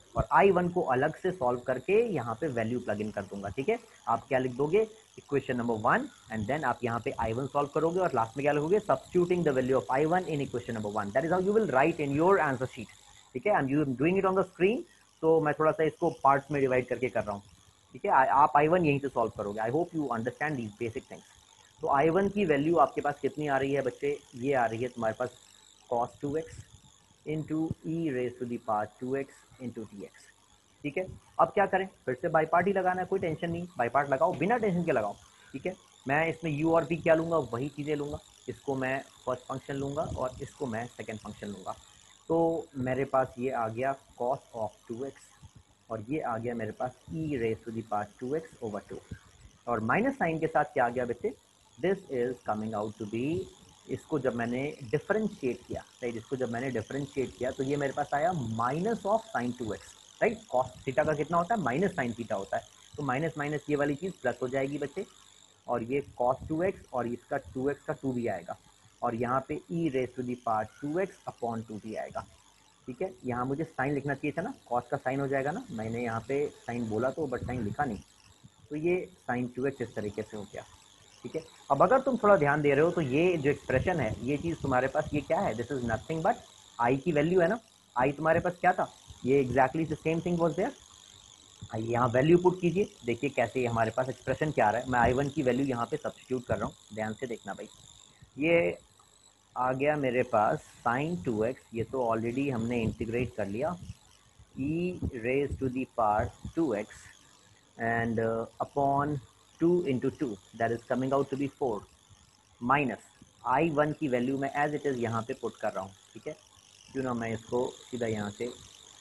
और आई वन को अलग से सॉल्व करके यहाँ पे वैल्यू प्लग इन कर दूंगा, ठीक है। आप क्या लिख दोगे, equation number one, and then आप यहाँ पे आई वन सॉल्व करोगे और लास्ट में क्या लिखोगे, substituting the value of I one in equation number one. That is how you will write in your answer sheet, ठीक है। I am you doing it on the screen, तो मैं थोड़ा सा इसको पार्ट्स में डिवाइड करके कर रहा हूँ, ठीक है। आप आई वन यहीं से सॉल्व करोगे। I hope you understand these basic things. तो आई वन की वैल्यू आपके पास कितनी आ रही है बच्चे, ये आ रही है तुम्हारे पास cos two x into E raise to the power two x into T X, ठीक है। अब क्या करें, फिर से बाई पार्ट ही लगाना है, कोई टेंशन नहीं, बाई पार्ट लगाओ, बिना टेंशन के लगाओ, ठीक है। मैं इसमें यू और बी क्या लूँगा, वही चीज़ें लूँगा। इसको मैं फर्स्ट फंक्शन लूँगा और इसको मैं सेकेंड फंक्शन लूँगा। तो मेरे पास ये आ गया कॉस ऑफ टू एक्स और ये आ गया मेरे पास ई raise to the power two X over two, और माइनस साइन के साथ क्या आ गया बच्चे, this is coming out to be, इसको जब मैंने डिफरेंशिएट किया, राइट, इसको जब मैंने डिफरेंशिएट किया तो ये मेरे पास आया minus of sine two X, right. Cos theta का कितना होता है, माइनस साइन थीटा होता है, तो माइनस माइनस ये वाली चीज़ प्लस हो जाएगी बच्चे, और ये कॉस टू एक्स और इसका टू एक्स का टू भी आएगा, और यहाँ पे E raise to the power two X upon two भी आएगा, ठीक है। यहाँ मुझे साइन लिखना चाहिए था ना, कॉस का साइन हो जाएगा ना, मैंने यहाँ पे साइन बोला तो बट साइन लिखा नहीं, तो ये साइन टू एक्स इस तरीके से हो गया, ठीक है। अब अगर तुम थोड़ा ध्यान दे रहे हो तो ये जो एक्सप्रेशन है, ये चीज़ तुम्हारे पास ये क्या है, this is nothing but I की वैल्यू है ना, आई तुम्हारे पास क्या था, ये exactly the same thing was there. आइए यहाँ वैल्यू पुट कीजिए, देखिए कैसे हमारे पास एक्सप्रेशन क्या आ रहा है। मैं आई वन की वैल्यू यहाँ पे सब्स्टिट्यूट कर रहा हूँ, ध्यान से देखना भाई। ये आ गया मेरे पास साइन टू एक्स, ये तो ऑलरेडी हमने इंटीग्रेट कर लिया, E raise to the power two X and upon two into two, that is coming out to be four, minus I one की वैल्यू मैं एज इट इज़ यहाँ पे put कर रहा हूँ, ठीक है। क्यों ना मैं इसको सीधा यहाँ से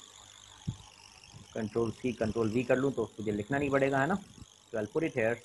कंट्रोल सी कंट्रोल वी कर लूँ तो मुझे लिखना नहीं पड़ेगा, है ना। तो आई पुट इट हियर,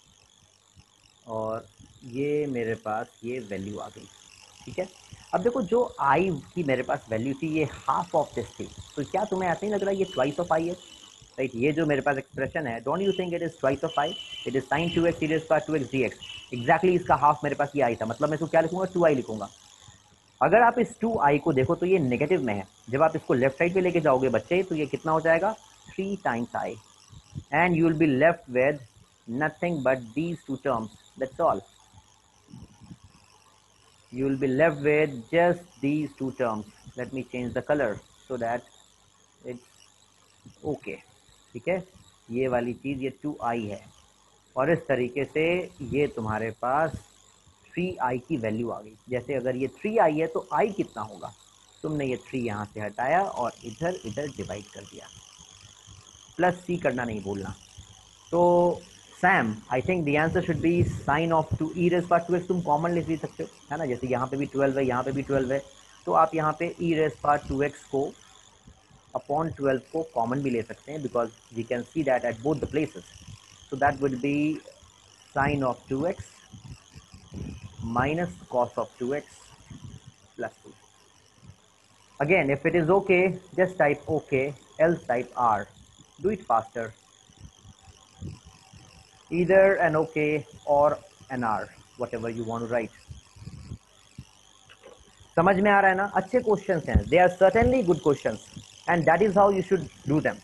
और ये मेरे पास ये वैल्यू आ गई, ठीक है। अब देखो जो आई की मेरे पास वैल्यू थी ये हाफ ऑफ दिस थी, तो क्या तुम्हें ऐसा नहीं लग रहा है ये ट्वाइस ऑफ आई है, राइट। ये जो मेरे पास एक्सप्रेशन है, don't you think it is twice of I, it is sine two X E raise power two X D X, exactly इसका हाफ मेरे पास ये आई था, मतलब मैं इसको क्या लिखूंगा, टू आई लिखूंगा। अगर आप इस टू आई को देखो तो ये नेगेटिव में है, जब आप इसको लेफ्ट साइड पे लेके जाओगे बच्चे तो ये कितना हो जाएगा, three times I, and you will be left with nothing but these two terms, that's all. You will be left with just these two terms. Let me change the color so that it's okay, ठीक है। ये वाली चीज़ ये to I है, और इस तरीके से ये तुम्हारे पास थ्री आई की वैल्यू आ गई। जैसे अगर ये थ्री आई है तो आई कितना होगा, तुमने ये थ्री यहाँ से हटाया और इधर इधर डिवाइड कर दिया, प्लस सी करना नहीं भूलना। तो Sam, I think the answer should be sine of two E raise power two X, तुम कॉमन लिख भी सकते हो, है ना। जैसे यहाँ पे भी ट्वेल्व है, यहाँ पे भी ट्वेल्व है, तो आप यहाँ पे E raise power two X को अपॉन ट्वेल्व को कॉमन भी ले सकते हैं, because we can see that at both the places. So that would be sine of two X minus cos of two X plus two. Again if it is okay just type okay, else type R, do it faster, either an okay or an R, whatever you want to write. समझ में आ रहा है ना, अच्छे questions हैं, they are certainly good questions and that is how you should do them.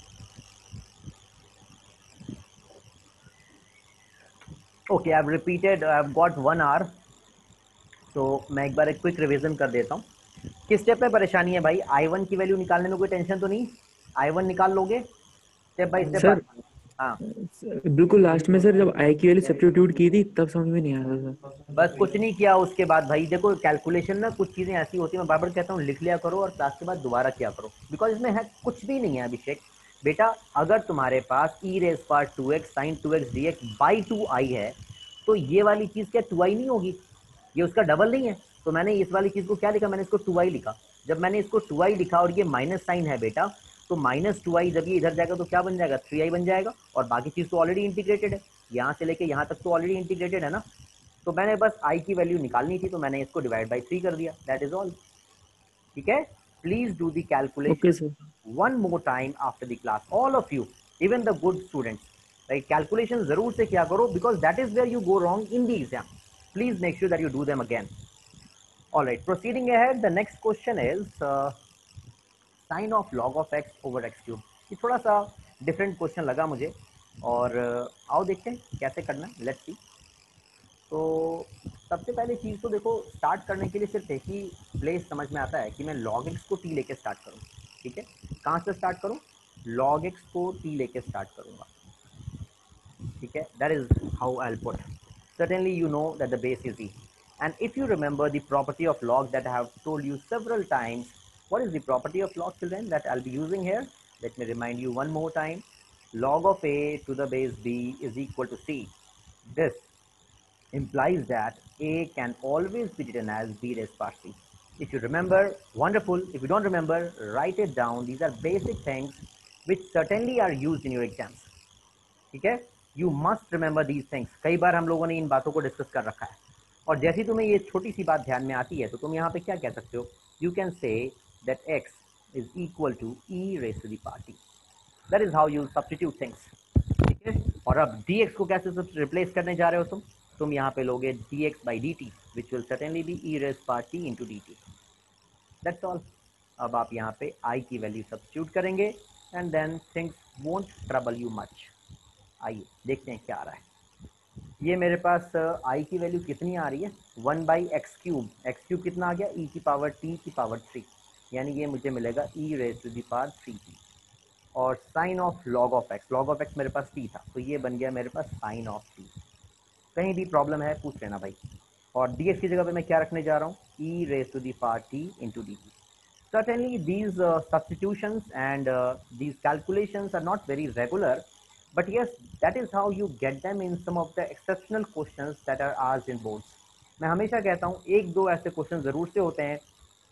Okay, I've repeated, I've got one hour, so मैं एक बार एक क्विक रिवीजन कर देता हूँ। किस स्टेप में परेशानी है भाई, आई वन की वैल्यू निकालने में कोई टेंशन तो नहीं, आई वन निकाल लोगे स्टेप बाय स्टेप। हाँ बिल्कुल लास्ट में सर जब आई की वैल्यू सब्स्टिट्यूट की थी तब समझ में नहीं आया था सर। बस कुछ नहीं किया उसके बाद भाई, देखो कैलकुलेशन ना कुछ चीज़ें ऐसी होती है, मैं बार बार कहता हूँ लिख लिया करो और क्लास के बाद दोबारा किया करो, बिकॉज इसमें है कुछ भी नहीं है अभिषेक बेटा। अगर तुम्हारे पास E raise power two X sine two X D x by two I है तो ये वाली चीज़ क्या टू आई नहीं होगी, ये उसका डबल नहीं है। तो मैंने इस वाली चीज़ को क्या लिखा, मैंने इसको टू आई लिखा। जब मैंने इसको टू आई लिखा और ये माइनस साइन है बेटा, तो माइनस टू आई जब ये इधर जाएगा तो क्या बन जाएगा, थ्री आई बन जाएगा, और बाकी चीज़ तो ऑलरेडी इंटीग्रेटेड है, यहाँ से लेके यहाँ तक तो ऑलरेडी इंटीग्रेटेड है ना। तो मैंने बस आई की वैल्यू निकालनी थी तो मैंने इसको डिवाइड बाई थ्री कर दिया, दैट इज ऑल, ठीक है। Please do the calculation one more time after the class, all of you, even the good students, right. Calculation जरूर से किया करो because that is where you go wrong in the exam, please make sure that you do them again. All right, proceeding ahead, the next question is sine of log of x over X cube. ये थोड़ा सा different question लगा मुझे, और आओ देखते हैं कैसे करना है, लेट्स सी। तो सबसे पहले चीज़ तो देखो, स्टार्ट करने के लिए सिर्फ एक ही प्लेस समझ में आता है कि मैं log x को t लेके स्टार्ट करूँ। ठीक है, कहाँ से स्टार्ट करूँ? log x को t लेके स्टार्ट करूँगा। ठीक है, that is how I'll put. Certainly you know that the base is e, and if you remember the property of log that I have told you several times, what is the property of log, children, that I'll be using here? Let me remind you one more time. Log of a to the base b is equal to c. This implies that a can always be written as b raised power c. If you remember, wonderful. If you don't remember, write it down. These are basic things which certainly are used in your exams. ठीक है, you must remember these things. कई बार हम लोगों ने इन बातों को discuss कर रखा है, और जैसी तुम्हें ये छोटी सी बात ध्यान में आती है तो तुम यहाँ पे क्या कह सकते हो? You can say that x is equal to e raise to the power t। That is how you substitute things. ठीक है, और अब dx को कैसे रिप्लेस करने जा रहे हो तुम? तुम यहाँ पे लोगे dx by dt, which will certainly be e raise power t into dt। That's all. अब आप यहाँ पे i की वैल्यू सब्स्टिट्यूट करेंगे and then things won't trouble you much. आइए देखते हैं क्या आ रहा है। ये मेरे पास i की वैल्यू कितनी आ रही है? One by X cube. X cube कितना आ गया? e की पावर t की पावर थ्री, यानी ये मुझे मिलेगा e raise to the power three t। और sine of log of X, log of X मेरे पास t था, तो ये बन गया मेरे पास साइन ऑफ t। कहीं भी प्रॉब्लम है पूछ लेना भाई। और dx की जगह पे मैं क्या रखने जा रहा हूँ? e raise to the power t into D T. Certainly these uh, substitutions and uh, these calculations are not very regular, but yes, that is how you get them in some of the exceptional questions that are asked in boards. मैं हमेशा कहता हूँ एक दो ऐसे question ज़रूर से होते हैं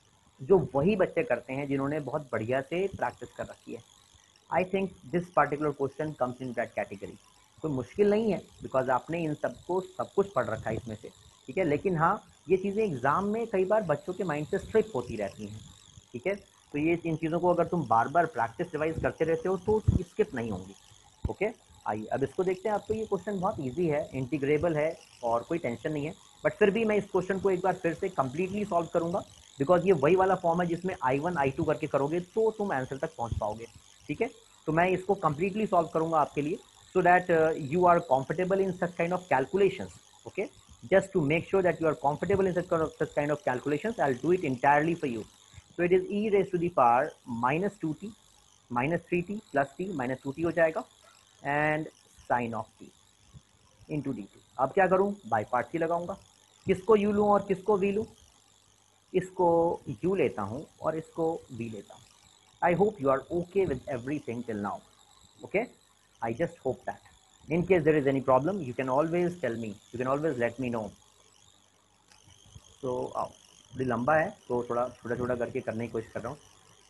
जो वही बच्चे करते हैं जिन्होंने बहुत बढ़िया से प्रैक्टिस कर रखी है। I think this particular question comes in that category. कोई मुश्किल नहीं है, बिकॉज आपने इन सबको सब कुछ पढ़ रखा है इसमें से। ठीक है, लेकिन हाँ, ये चीज़ें एग्जाम में कई बार बच्चों के माइंड से स्ट्रिप होती रहती हैं। ठीक है, तो ये इन चीज़ों को अगर तुम बार बार प्रैक्टिस रिवाइज करते रहते हो तो स्किप नहीं होंगी। ओके, आइए अब इसको देखते हैं। आपको ये क्वेश्चन बहुत इजी है, इंटीग्रेबल है और कोई टेंशन नहीं है, बट फिर भी मैं इस क्वेश्चन को एक बार फिर से कंप्लीटली सॉल्व करूंगा, बिकॉज ये वही वाला फॉर्म है जिसमें आई वन आई टू करके करोगे तो तुम आंसर तक पहुंच पाओगे। ठीक है, तो मैं इसको कंप्लीटली सॉल्व करूंगा आपके लिए, so that you are comfortable in such kind of calculations. Okay, just to make sure that you are comfortable in such kind of, such kind of calculations, I'll do it entirely for you. So it is e raised to the power minus two T minus three T plus t minus two T हो जाएगा, and sin of t into dt। अब क्या करूं? By part सी लगाऊंगा। किसको u लूं और किसको v लूं? इसको u लेता हूं और इसको v लेता हूं। I hope you are okay with everything till now. Okay, I just hope that. In case there is any problem, you can always tell me. You can always let me know. So, आओ, थोड़ी लंबा है तो थोड़ा छोटा छोटा करके करने की कोशिश कर रहा हूँ।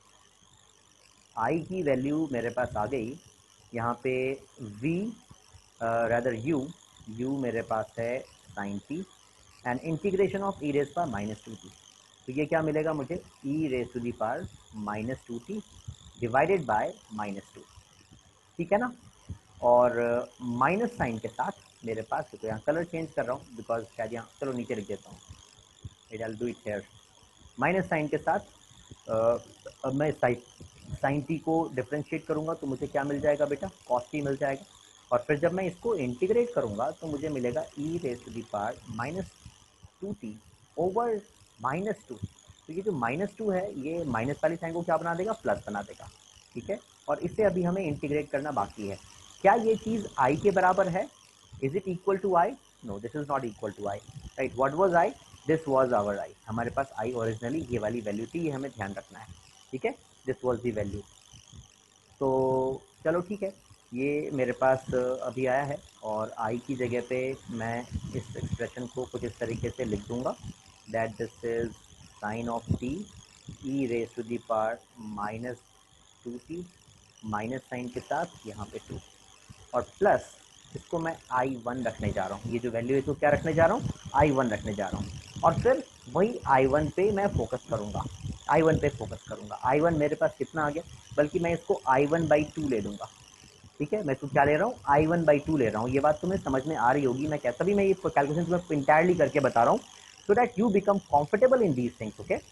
I की वैल्यू मेरे पास आ गई। यहाँ पे v rather u, u मेरे पास है sin t and integration of e raised power minus two T. तो ये क्या मिलेगा मुझे? e raised to the power minus two T divided by minus two. ठीक है ना? और माइनस साइन के साथ मेरे पास, तो यहाँ कलर चेंज कर रहा हूँ बिकॉज शायद यहाँ, चलो नीचे लिख देता हूँ, it I do it here. Minus sign के साथ uh, अब मैं साइन टी को डिफ्रेंशिएट करूँगा तो मुझे क्या मिल जाएगा बेटा? कॉस टी मिल जाएगा। और फिर जब मैं इसको इंटीग्रेट करूँगा तो मुझे मिलेगा E raise to the power minus two T over minus two. तो ये जो माइनस टू है ये माइनस वाली साइन को क्या बना देगा? प्लस बना देगा। ठीक है, और इसे अभी हमें इंटीग्रेट करना बाकी है। क्या ये चीज़ i के बराबर है? Is it equal to i? No, this is not equal to i, right? What was i? This was our i। हमारे पास i ओरिजिनली ये वाली वैल्यू थी, ये हमें ध्यान रखना है। ठीक है, दिस वाज द वैल्यू। तो चलो ठीक है, ये मेरे पास अभी आया है और i की जगह पे मैं इस एक्सप्रेशन को कुछ इस तरीके से लिख दूंगा, that this is sine of t e raise to the power minus two t, minus sign के साथ यहाँ पे टू, और प्लस इसको मैं आई वन रखने जा रहा हूँ। ये जो वैल्यू है इसको क्या रखने जा रहा हूँ? आई वन रखने जा रहा हूँ। और फिर वही आई वन पे मैं फोकस करूँगा, आई वन पे फोकस करूँगा। आई वन मेरे पास कितना आ गया? बल्कि मैं इसको आई वन बाई टू ले लूँगा। ठीक है, मैं इसको क्या ले रहा हूँ? आई वन बाई टू ले रहा हूँ। ये बात तुम्हें समझ में आ रही होगी। मैं क्या तभी मैं ये कैलकुलेशन तुम्हें इंटायरली करके बता रहा हूँ, so that you become comfortable in these things. Okay,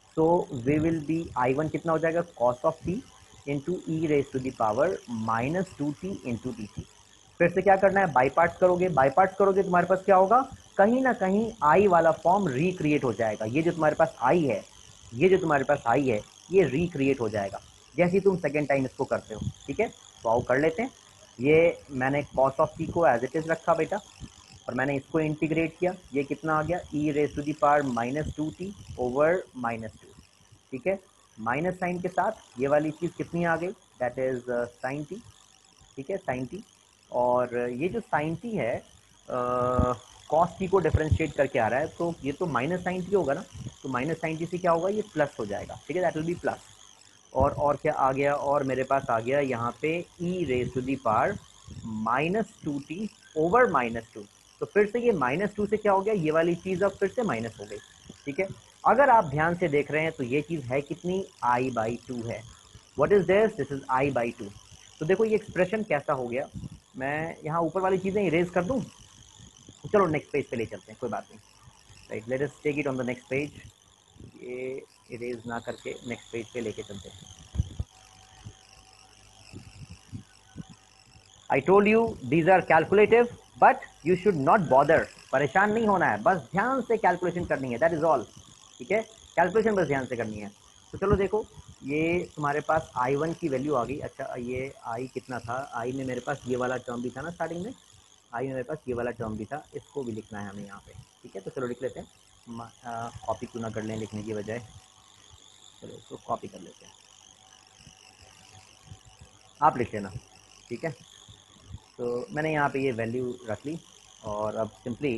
so we will be I one कितना हो जाएगा cos of t into e raise to the power minus two t into D t. फिर से क्या करना है, बाई पार्ट्स करोगे, by parts करोगे तुम्हारे पास क्या होगा, कहीं ना कहीं आई वाला फॉर्म रिक्रिएट हो जाएगा। ये जो तुम्हारे पास आई है, ये जो तुम्हारे पास आई है ये रिक्रिएट हो जाएगा जैसे ही तुम सेकेंड टाइम इसको करते हो। ठीक है, तो आओ कर लेते हैं। ये मैंने कॉस ऑफ टी को एज इट इज रखा बेटा, और मैंने इसको इंटीग्रेट किया, ये कितना आ गया e raise to the power minus two T over minus two. ठीक है, माइनस साइन के साथ ये वाली चीज़ कितनी आ गई, दैट इज साइन टी। ठीक है, साइन टी, और ये जो साइन टी है कॉस टी को डिफरेंशिएट करके आ रहा है, तो ये तो माइनस साइन टी होगा ना, तो माइनस साइन टी से क्या होगा, ये प्लस हो जाएगा। ठीक है, दैट विल बी प्लस। और और क्या आ गया, और मेरे पास आ गया यहाँ पे e raise to the power minus two T over minus two. तो फिर से ये माइनस टू से क्या हो गया, ये वाली चीज़ अब फिर से माइनस हो गई। ठीक है, अगर आप ध्यान से देख रहे हैं तो ये चीज़ है कितनी, आई बाई टू है। What is this, this is I by two. तो देखो ये एक्सप्रेशन कैसा हो गया, मैं यहाँ ऊपर वाली चीज़ें इरेज कर दूँ, चलो नेक्स्ट पेज पे ले चलते हैं, कोई बात नहीं। Right, let us take it on the next page. ये इरेज ना करके नेक्स्ट पेज पे लेके चलते हैं। I told you these are calculative but you should not bother, परेशान नहीं होना है, बस ध्यान से कैलकुलेशन करनी है, दैट इज ऑल। ठीक है, कैलकुलेशन बस ध्यान से करनी है। तो चलो देखो, ये तुम्हारे पास आई वन की वैल्यू आ गई। अच्छा, ये आई कितना था, आई में मेरे पास ये वाला टर्म भी था ना स्टार्टिंग में, आई में मेरे पास ये वाला टर्म भी था, इसको भी लिखना है हमें यहाँ पे। ठीक है, तो चलो लिख लेते हैं, कॉपी क्यों ना कर लें लिखने की बजाय, चलो इसको कॉपी कर लेते हैं, आप लिख लेना। ठीक है, तो मैंने यहाँ पे ये वैल्यू रख ली, और अब सिंपली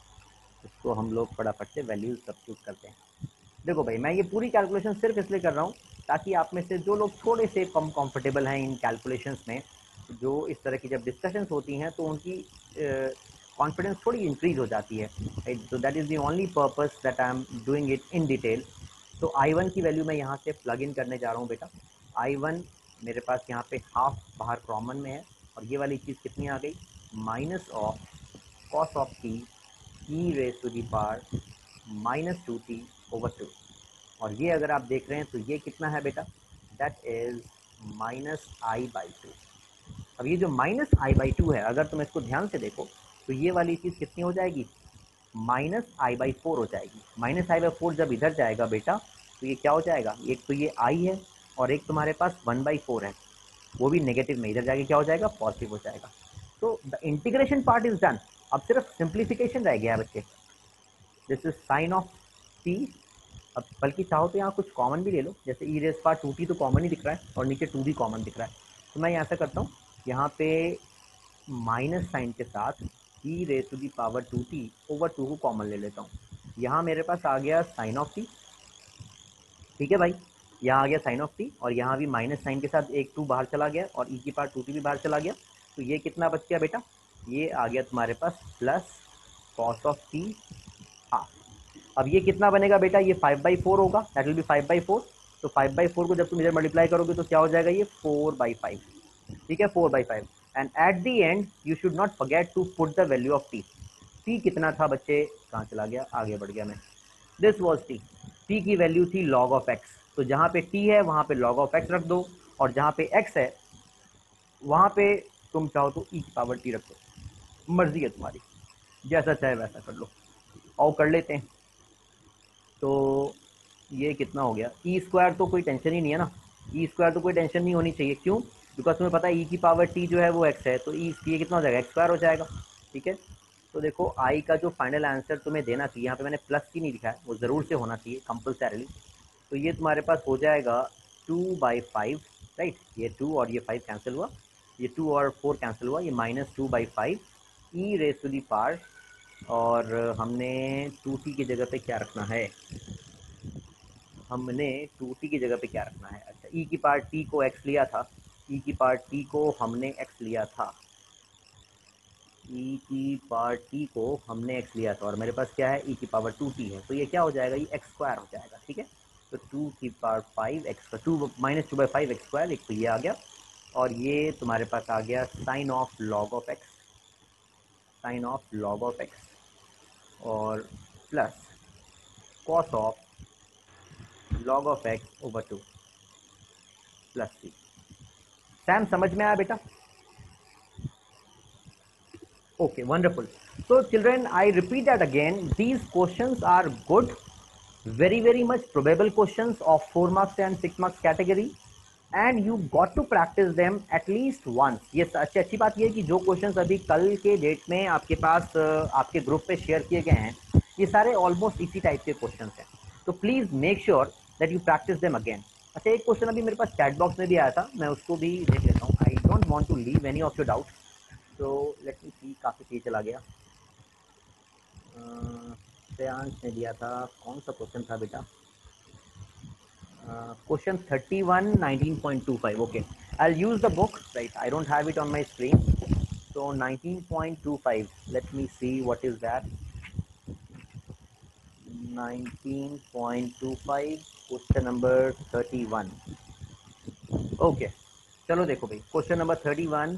इसको हम लोग फटाफट से वैल्यू सब्स्टिट्यूट करते हैं। देखो भाई, मैं ये पूरी कैलकुलेशन सिर्फ इसलिए कर रहा हूँ ताकि आप में से जो लोग थोड़े से कम कंफर्टेबल हैं इन कैलकुलेशंस में, जो इस तरह की जब डिस्कशंस होती हैं तो उनकी कॉन्फिडेंस uh, थोड़ी इंक्रीज हो जाती है। तो that is the only purpose that I am doing it in detail. तो आई वन की वैल्यू मैं यहाँ से प्लग इन करने जा रहा हूँ बेटा। आई वन मेरे पास यहाँ पे हाफ बाहर कॉमन में है, और ये वाली चीज़ कितनी आ गई, minus of cos of t e raise to the power minus two T over two. और ये अगर आप देख रहे हैं तो ये कितना है बेटा, that is minus I by two. अब ये जो माइनस आई बाई टू है, अगर तुम इसको ध्यान से देखो तो ये वाली चीज़ कितनी हो जाएगी, माइनस आई बाई फोर हो जाएगी। माइनस आई बाई फोर जब इधर जाएगा बेटा तो ये क्या हो जाएगा, एक तो ये आई है और एक तुम्हारे पास वन बाई फोर है, वो भी नेगेटिव में, इधर जाके क्या हो जाएगा, पॉजिटिव हो जाएगा। तो the integration part is done, अब सिर्फ सिंप्लीफिकेशन रह गया है बच्चे। This is sine of t, अब बल्कि चाहो तो यहाँ कुछ कॉमन भी ले लो, जैसे e raise power two T तो कॉमन ही दिख रहा है और नीचे टू भी कॉमन दिख रहा है, तो मैं यहाँ से करता हूँ, यहाँ पे माइनस साइन के साथ e raise to the power two T over two को कॉमन ले लेता हूँ। यहाँ मेरे पास आ गया साइन ऑफ टी। ठीक है भाई, यहाँ आ गया साइन ऑफ टी, और यहाँ भी माइनस साइन के साथ एक टू बाहर चला गया और ई की पावर टू टी भी बाहर चला गया, तो ये कितना बच गया बेटा, ये आ गया तुम्हारे पास plus cos of t half. अब ये कितना बनेगा बेटा, ये फाइव बाई फोर होगा, that will be five by four. तो फाइव बाई फोर को जब तुम इधर मल्टीप्लाई करोगे तो क्या हो जाएगा, ये फोर बाई फाइव। ठीक है, four by five. And at the end you should not forget to put the value of t. T कितना था बच्चे, कहाँ चला गया, आगे बढ़ गया मैं, दिस वॉज टी। टी की वैल्यू थी लॉग ऑफ एक्स, तो जहाँ पे टी है वहाँ पे लॉग ऑफ एक्स रख दो, और जहाँ पे एक्स है वहाँ पे तुम चाहो तो ई की पावर टी रख दो, मर्जी है तुम्हारी, जैसा चाहे वैसा कर लो। और कर लेते हैं, तो ये कितना हो गया, ई स्क्वायर तो कोई टेंशन ही नहीं है ना, ई स्क्वायर तो कोई टेंशन नहीं होनी चाहिए, क्यों, बिकॉज तुम्हें पता है ई की पावर टी जो है वो एक्स है, तो ई ये कितना हो जाएगा, एक्स स्क्वायर हो जाएगा। ठीक है, तो देखो आई का जो फाइनल आंसर तुम्हें देना चाहिए, यहाँ पे मैंने प्लस की नहीं लिखा है, वो ज़रूर से होना चाहिए कंपल्सरीली, तो ये तुम्हारे पास हो जाएगा टू बाई फाइव, राइट, ये टू और ये फाइव कैंसिल हुआ, ये टू और फोर कैंसिल हुआ, ये minus two by five e raise to the power, और हमने टू टी की जगह पे क्या रखना है, हमने टू टी की जगह पे क्या रखना है, अच्छा ई की पावर टी को एक्स लिया था, ई की पावर टी को हमने एक्स लिया था, ई की पावर टी को हमने एक्स लिया था, और मेरे पास क्या है, ई की पावर टू टी है, तो ये क्या हो जाएगा, ये एक्स स्क्वायर हो जाएगा। ठीक है, तो टू की power five x, two minus two by five x square, एक तो ये आ गया, और ये तुम्हारे पास आ गया sine of log of x, sine of log of x, और plus cos of log of x over two plus c. Sam समझ में आया बेटा? Okay, wonderful. So children, I repeat that again, these questions are good, very very much probable questions of four marks and six marks category, and you got to practice them at least once. ये अच्छी अच्छी बात ये है कि जो questions अभी कल के डेट में आपके पास आपके ग्रुप पे शेयर किए गए हैं, ये सारे ऑलमोस्ट इसी टाइप के क्वेश्चंस हैं, तो please make sure that you practice them again. अच्छा, एक क्वेश्चन अभी मेरे पास चैट बॉक्स में भी आया था, मैं उसको भी देख लेता हूँ। I don't want to leave any of your doubt, तो लेट मी सी। काफ़ी सही चला गया। श्रेयांश ने दिया था, कौन सा क्वेश्चन था बेटा? Question thirty one nineteen point two five. Okay, I will use the book, right? I don't have it on my screen, so nineteen point two five, let me see what is that. nineteen point two five, question number thirty one. Okay, चलो देखो भाई, question number thirty one,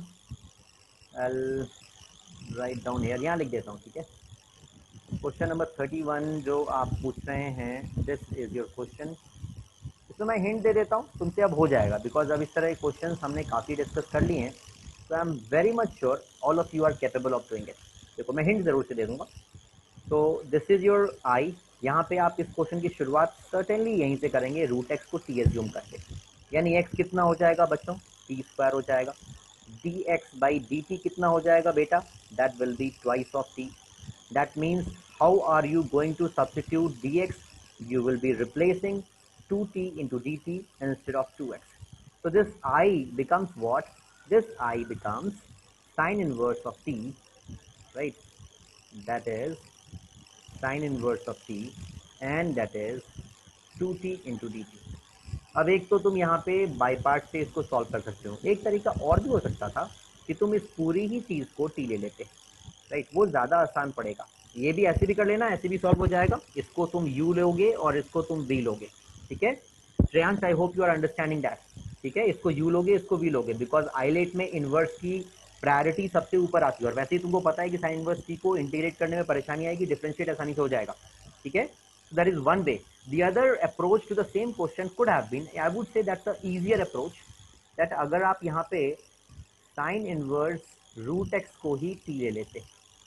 I'll write down here, यहाँ लिख देता हूँ, ठीक है? Question number thirty one जो आप पूछ रहे हैं, दिस इज योर क्वेश्चन। इसमें मैं हिंट दे देता हूँ, तुमसे अब हो जाएगा, बिकॉज अब इस तरह के क्वेश्चन हमने काफ़ी डिस्कस कर लिए हैं, तो I am very much sure all of you are capable of doing it. देखो, मैं हिंट जरूर से दे दूंगा। तो दिस इज योर आई, यहाँ पे आप इस क्वेश्चन की शुरुआत सर्टेनली यहीं से करेंगे, रूट एक्स को टी एज्यूम करके, यानी एक्स कितना हो जाएगा बच्चों? टी स्क्वायर हो जाएगा। D x by d t कितना हो जाएगा बेटा? That will be twice of t. That means how are you going to substitute d x? You will be replacing two t into dt instead of two x. So this I becomes what? This I becomes sine inverse of t, right? That is sine inverse of t, and that is two t into dt. अब एक तो तुम यहाँ पे by part से इसको solve कर सकते हो। एक तरीका और भी हो सकता था कि तुम इस पूरी ही चीज़ को टी ले लेते, राइट? वो ज़्यादा आसान पड़ेगा। ये भी ऐसे भी कर लेना, ऐसे भी सॉल्व हो जाएगा। इसको तुम u लोगे और इसको तुम v लोगे, ठीक है? श्रेयांश, I hope you are understanding that, ठीक है? इसको u लोगे, इसको v लोगे, बिकॉज आईलेट में इनवर्स की प्रायोरिटी सबसे ऊपर आती है, और वैसे ही तुमको पता है कि साइन इनवर्स t को इंटीग्रेट करने में परेशानी आएगी, डिफरेंशिएट आसानी से हो जाएगा, ठीक है? That is one way. The other approach to the same question could have been, I would say that's the easier approach, that अगर आप यहाँ पे sin inverse root x को ही t ले लेते,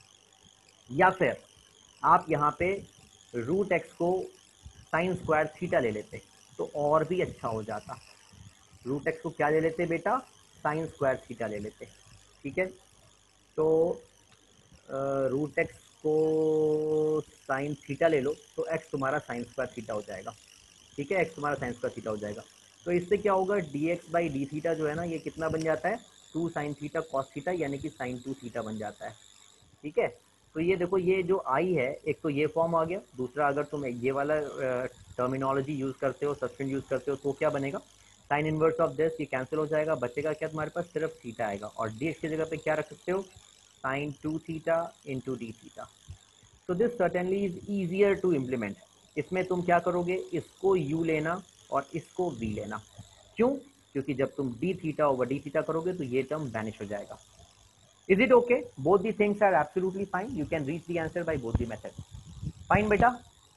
या फिर आप यहाँ पे रूट एक्स को साइन स्क्वायर थीटा ले लेते, तो और भी अच्छा हो जाता। रूट एक्स को क्या ले लेते बेटा? साइन स्क्वायर थीटा ले लेते, ठीक है? तो रूट एक्स को साइन थीटा ले लो, तो एक्स तुम्हारा साइन स्क्वायर थीटा हो जाएगा, ठीक है? एक्स तुम्हारा साइन स्क्वायर थीटा हो जाएगा। तो इससे क्या होगा? D x by d theta जो है ना, ये कितना बन जाता है? Two sine theta cos theta, यानी कि साइन टू थीटा बन जाता है, ठीक है? तो ये देखो, ये जो आई है, एक तो ये फॉर्म आ गया, दूसरा अगर तुम ये वाला टर्मिनोलॉजी यूज करते हो, सब्सटेंस यूज करते हो, तो क्या बनेगा? साइन इनवर्स ऑफ दिस, ये कैंसिल हो जाएगा, बचेगा क्या तुम्हारे पास? सिर्फ थीटा आएगा, और डी एक्स की जगह पे क्या रख सकते हो? Sine two theta into d theta. तो this certainly is easier to implement. इसमें तुम क्या करोगे? इसको यू लेना और इसको वी लेना। क्यों? क्योंकि जब तुम d theta over d theta करोगे तो ये टर्म वैनिश हो जाएगा। Is it okay? Both the things are absolutely fine. You can reach the answer by both the methods. Fine, beta?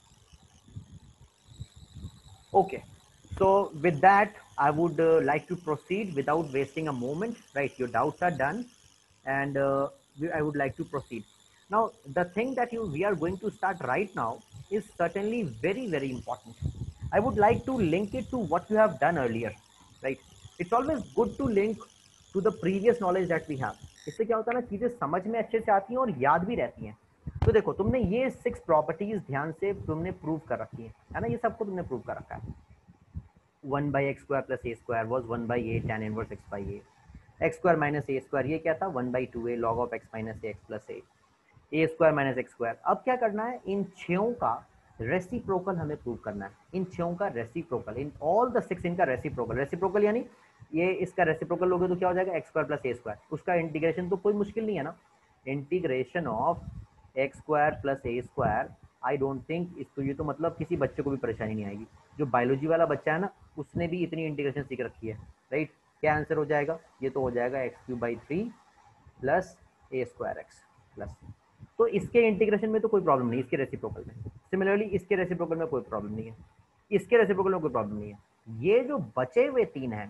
Okay. So with that, I would uh, like to proceed without wasting a moment. Right? Your doubts are done, and uh, I would like to proceed. Now, the thing that you we are going to start right now is certainly very very important. I would like to link it to what you have done earlier. Right? It's always good to link to the previous knowledge that we have. इससे क्या होता है ना, चीजें समझ में अच्छे से आती हैं और याद भी रहती हैं। तो देखो, तुमने ये सिक्स प्रॉपर्टीज ध्यान से तुमने प्रूव कर रखी है, है ना? ये सबको तुमने प्रूव कर रखा है। One by x square plus a square was one by a tan inverse x by a. X square minus a square, ये क्या था? One by two a log of x minus a x plus a. A square minus x square. अब क्या करना है? इन छयों का रेसिप्रोकल हमें प्रूव करना है। इन छयों का reciprocal, in all the six इनका रेसिप्रोकल। रेसिप्रोकल यानी ये इसका रेसिप्रोकल लोगे तो क्या हो जाएगा? X square plus a square. उसका इंटीग्रेशन तो कोई मुश्किल नहीं है ना। Integration of x square plus a square, I don't think इसको, ये तो मतलब किसी बच्चे को भी परेशानी नहीं आएगी। जो बायोलॉजी वाला बच्चा है ना, उसने भी इतनी इंटीग्रेशन सीख रखी है, राइट? क्या आंसर हो जाएगा? ये तो हो जाएगा x cube by three plus a square x plus. तो इसके इंटीग्रेशन में तो कोई प्रॉब्लम नहीं, इसके रेसिप्रोकल में। सिमिलरली इसके रेसिप्रोकल में कोई प्रॉब्लम नहीं है। इसके रेसिप्रोकल में कोई प्रॉब्लम नहीं है। ये जो बचे हुए तीन हैं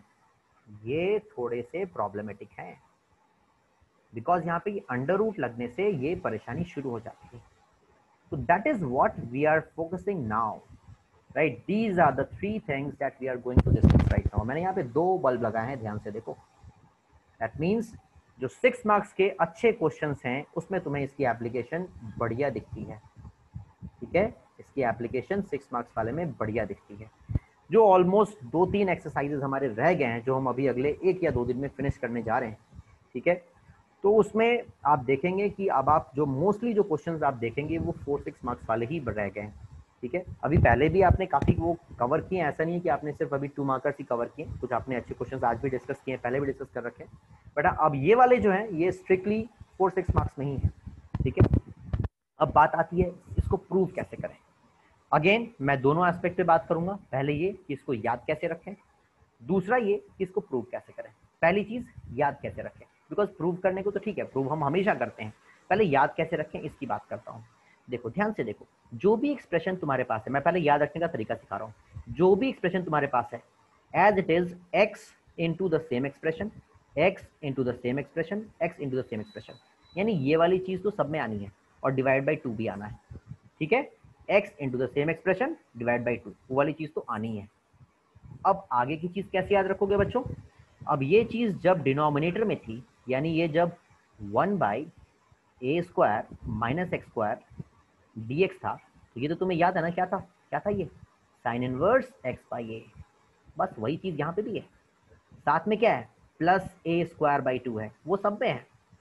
ये थोड़े से प्रॉब्लमेटिक हैं, बिकॉज यहाँ पे अंडर रूट लगने से ये परेशानी शुरू हो जाती है। तो that is what we are focusing now, right? These are the three things that we are going to discuss right now. मैंने यहाँ पे दो बल्ब लगाए हैं, ध्यान से देखो। दैट मीन्स जो सिक्स मार्क्स के अच्छे क्वेश्चंस हैं उसमें तुम्हें इसकी एप्लीकेशन बढ़िया दिखती है, ठीक है? इसकी एप्लीकेशन सिक्स मार्क्स वाले में बढ़िया दिखती है। जो ऑलमोस्ट दो तीन एक्सरसाइजेज हमारे रह गए हैं जो हम अभी अगले एक या दो दिन में फिनिश करने जा रहे हैं, ठीक है? तो उसमें आप देखेंगे कि अब आप जो मोस्टली जो क्वेश्चंस आप देखेंगे वो फोर सिक्स मार्क्स वाले ही रह गए हैं, ठीक है? अभी पहले भी आपने काफ़ी वो कवर किए, ऐसा नहीं है कि आपने सिर्फ अभी टू मार्कर्स ही कवर किए, कुछ आपने अच्छे क्वेश्चंस आज भी डिस्कस किए, पहले भी डिस्कस कर रखे हैं, बट अब ये वाले जो हैं ये स्ट्रिक्टली फोर सिक्स मार्क्स नहीं है, ठीक है? अब बात आती है इसको प्रूव कैसे करें। अगेन मैं दोनों एस्पेक्ट पे बात करूंगा, पहले ये कि इसको याद कैसे रखें, दूसरा ये कि इसको प्रूव कैसे करें। पहली चीज याद कैसे रखें, बिकॉज प्रूव करने को तो ठीक है, प्रूव हम हमेशा करते हैं, पहले याद कैसे रखें इसकी बात करता हूँ। देखो ध्यान से देखो, जो भी एक्सप्रेशन तुम्हारे पास है, मैं पहले याद रखने का तरीका सिखा रहा हूँ। जो भी एक्सप्रेशन तुम्हारे पास है as it is x into the same expression, x into the same expression, x into the same expression, यानी ये वाली चीज तो सब में आनी है और डिवाइड बाई टू भी आना है, ठीक है? x into the same expression divide by two, वो वाली चीज तो आनी है। अब आगे की चीज कैसे याद रखोगे बच्चों? अब ये चीज जब डिनोमिनेटर में थी, यानी ये जब one by a square minus x square d x था, तो ये तो तुम्हें याद है ना, क्या था क्या था ये? Sine inverse x by a. बस वही चीज यहाँ पे भी है, साथ में क्या है? Plus a square by two है, वो सब में है,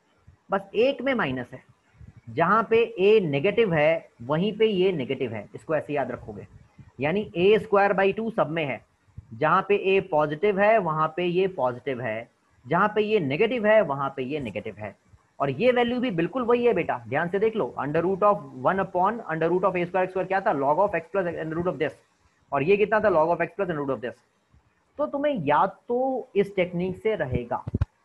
बस एक में माइनस है। जहां पे a नेगेटिव है वहीं पे ये नेगेटिव है, इसको ऐसे याद रखोगे। यानी a स्क्वायर बाई टू सब में है, जहां पे a पॉजिटिव है वहां पे ये पॉजिटिव है, जहां पे ये नेगेटिव है वहां पे ये नेगेटिव है। और ये वैल्यू भी बिल्कुल वही है बेटा, ध्यान से देख लो। Under root of one upon under root of a square square क्या था? Log of x plus under root of this, और ये कितना था? Log of x plus under root of this. तो तुम्हें याद तो इस टेक्निक से रहेगा,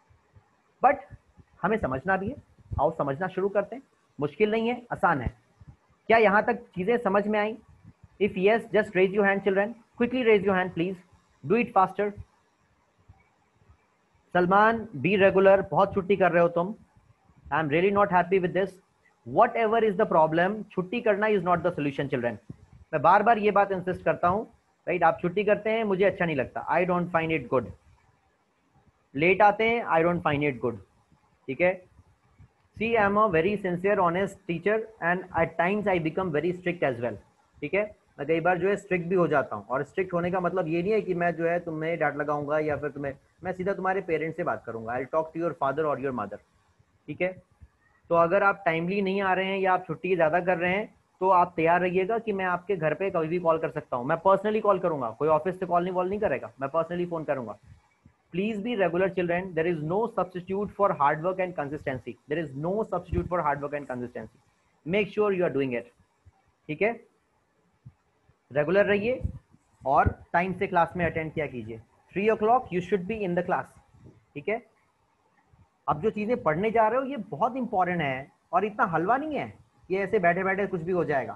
बट हमें समझना भी है। आओ समझना शुरू करते हैं, मुश्किल नहीं है, आसान है। क्या यहां तक चीजें समझ में आई? If yes just raise your hand children, quickly raise your hand please, do it faster. Salman be regular, बहुत छुट्टी कर रहे हो तुम, I am really not happy with this. Whatever is the problem, छुट्टी करना is not the solution children. मैं बार बार ये बात इंसिस्ट करता हूं, राइट? आप छुट्टी करते हैं, मुझे अच्छा नहीं लगता, I don't find it good. Late आते हैं, I don't find it good, ठीक है? See, I am a very sincere, honest teacher and at times I become very strict as well, ठीक है? मैं कई बार जो है स्ट्रिक्ट भी हो जाता हूँ, और स्ट्रिक्ट होने का मतलब ये नहीं है कि मैं जो है तुम्हें डांट लगाऊंगा या फिर तुम्हें, मैं सीधा तुम्हारे पेरेंट्स से बात करूंगा। I talk to your father और योर मदर, ठीक है? तो अगर आप टाइमली नहीं आ रहे हैं या आप छुट्टी ज़्यादा कर रहे हैं तो आप तैयार रहिएगा कि मैं आपके घर पे कभी भी कॉल कर सकता हूँ। मैं पर्सनली कॉल करूंगा, कोई ऑफिस से कॉल नहीं वॉल नहीं करेगा, मैं पर्सनली फोन करूंगा। Please be regular children, there is no substitute for hard work and consistency, there is no substitute for hard work and consistency, make sure you are doing it, ठीक है? Regular रहिए और time से class में attend किया कीजिए। Three o'clock you should be in the class, ठीक है? अब जो चीजें पढ़ने जा रहे हो ये बहुत इंपॉर्टेंट है और इतना हलवा नहीं है, ये ऐसे बैठे बैठे कुछ भी हो जाएगा।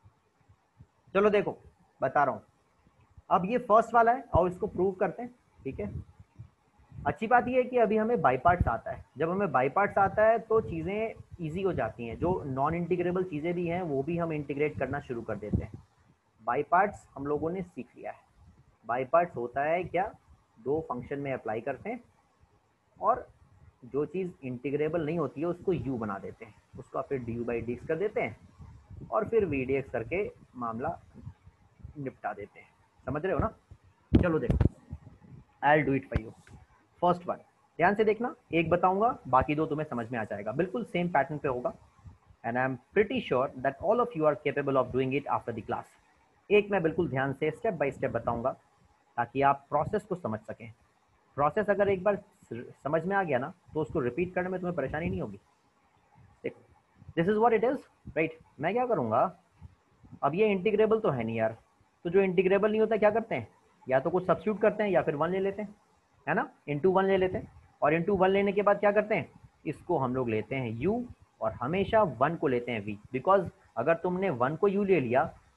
चलो देखो बता रहा हूं, अब ये फर्स्ट वाला है और इसको प्रूव करते हैं, ठीक है? अच्छी बात यह है कि अभी हमें बाई पार्ट्स आता है, जब हमें बाई पार्ट्स आता है तो चीज़ें इजी हो जाती हैं, जो नॉन इंटीग्रेबल चीज़ें भी हैं वो भी हम इंटीग्रेट करना शुरू कर देते हैं। बाई पार्ट्स हम लोगों ने सीख लिया है। बाई पार्ट्स होता है क्या? दो फंक्शन में अप्लाई करते हैं और जो चीज़ इंटीग्रेबल नहीं होती है उसको यू बना देते हैं, उसका फिर d you by D x कर देते हैं और फिर वी डी एक्स करके मामला निपटा देते हैं। समझ रहे हो ना? चलो देखो, I will do it for you. First one ध्यान से देखना, एक बताऊंगा बाकी दो तुम्हें समझ में आ जाएगा, बिल्कुल सेम पैटर्न पे होगा and I am pretty sure that all of you are capable of doing it after the class. एक मैं बिल्कुल ध्यान से स्टेप बाय स्टेप बताऊंगा ताकि आप प्रोसेस को समझ सकें। प्रोसेस अगर एक बार समझ में आ गया ना तो उसको रिपीट करने में तुम्हें परेशानी नहीं होगी। देखो this is what it is, right? मैं क्या करूँगा, अब ये इंटीग्रेबल तो है नहीं यार, तो जो इंटीग्रेबल नहीं होता क्या करते हैं, या तो कुछ सब्स्टिट्यूट करते हैं या फिर वन ले लेते हैं, है ना? इंटू वन ले लेते हैं और इंटू वन लेने के बाद क्या करते हैं, इसको हम लोग लेते हैं u और हमेशा वन को लेते हैं v, बिकॉज अगर तुमने वन को u ले लिया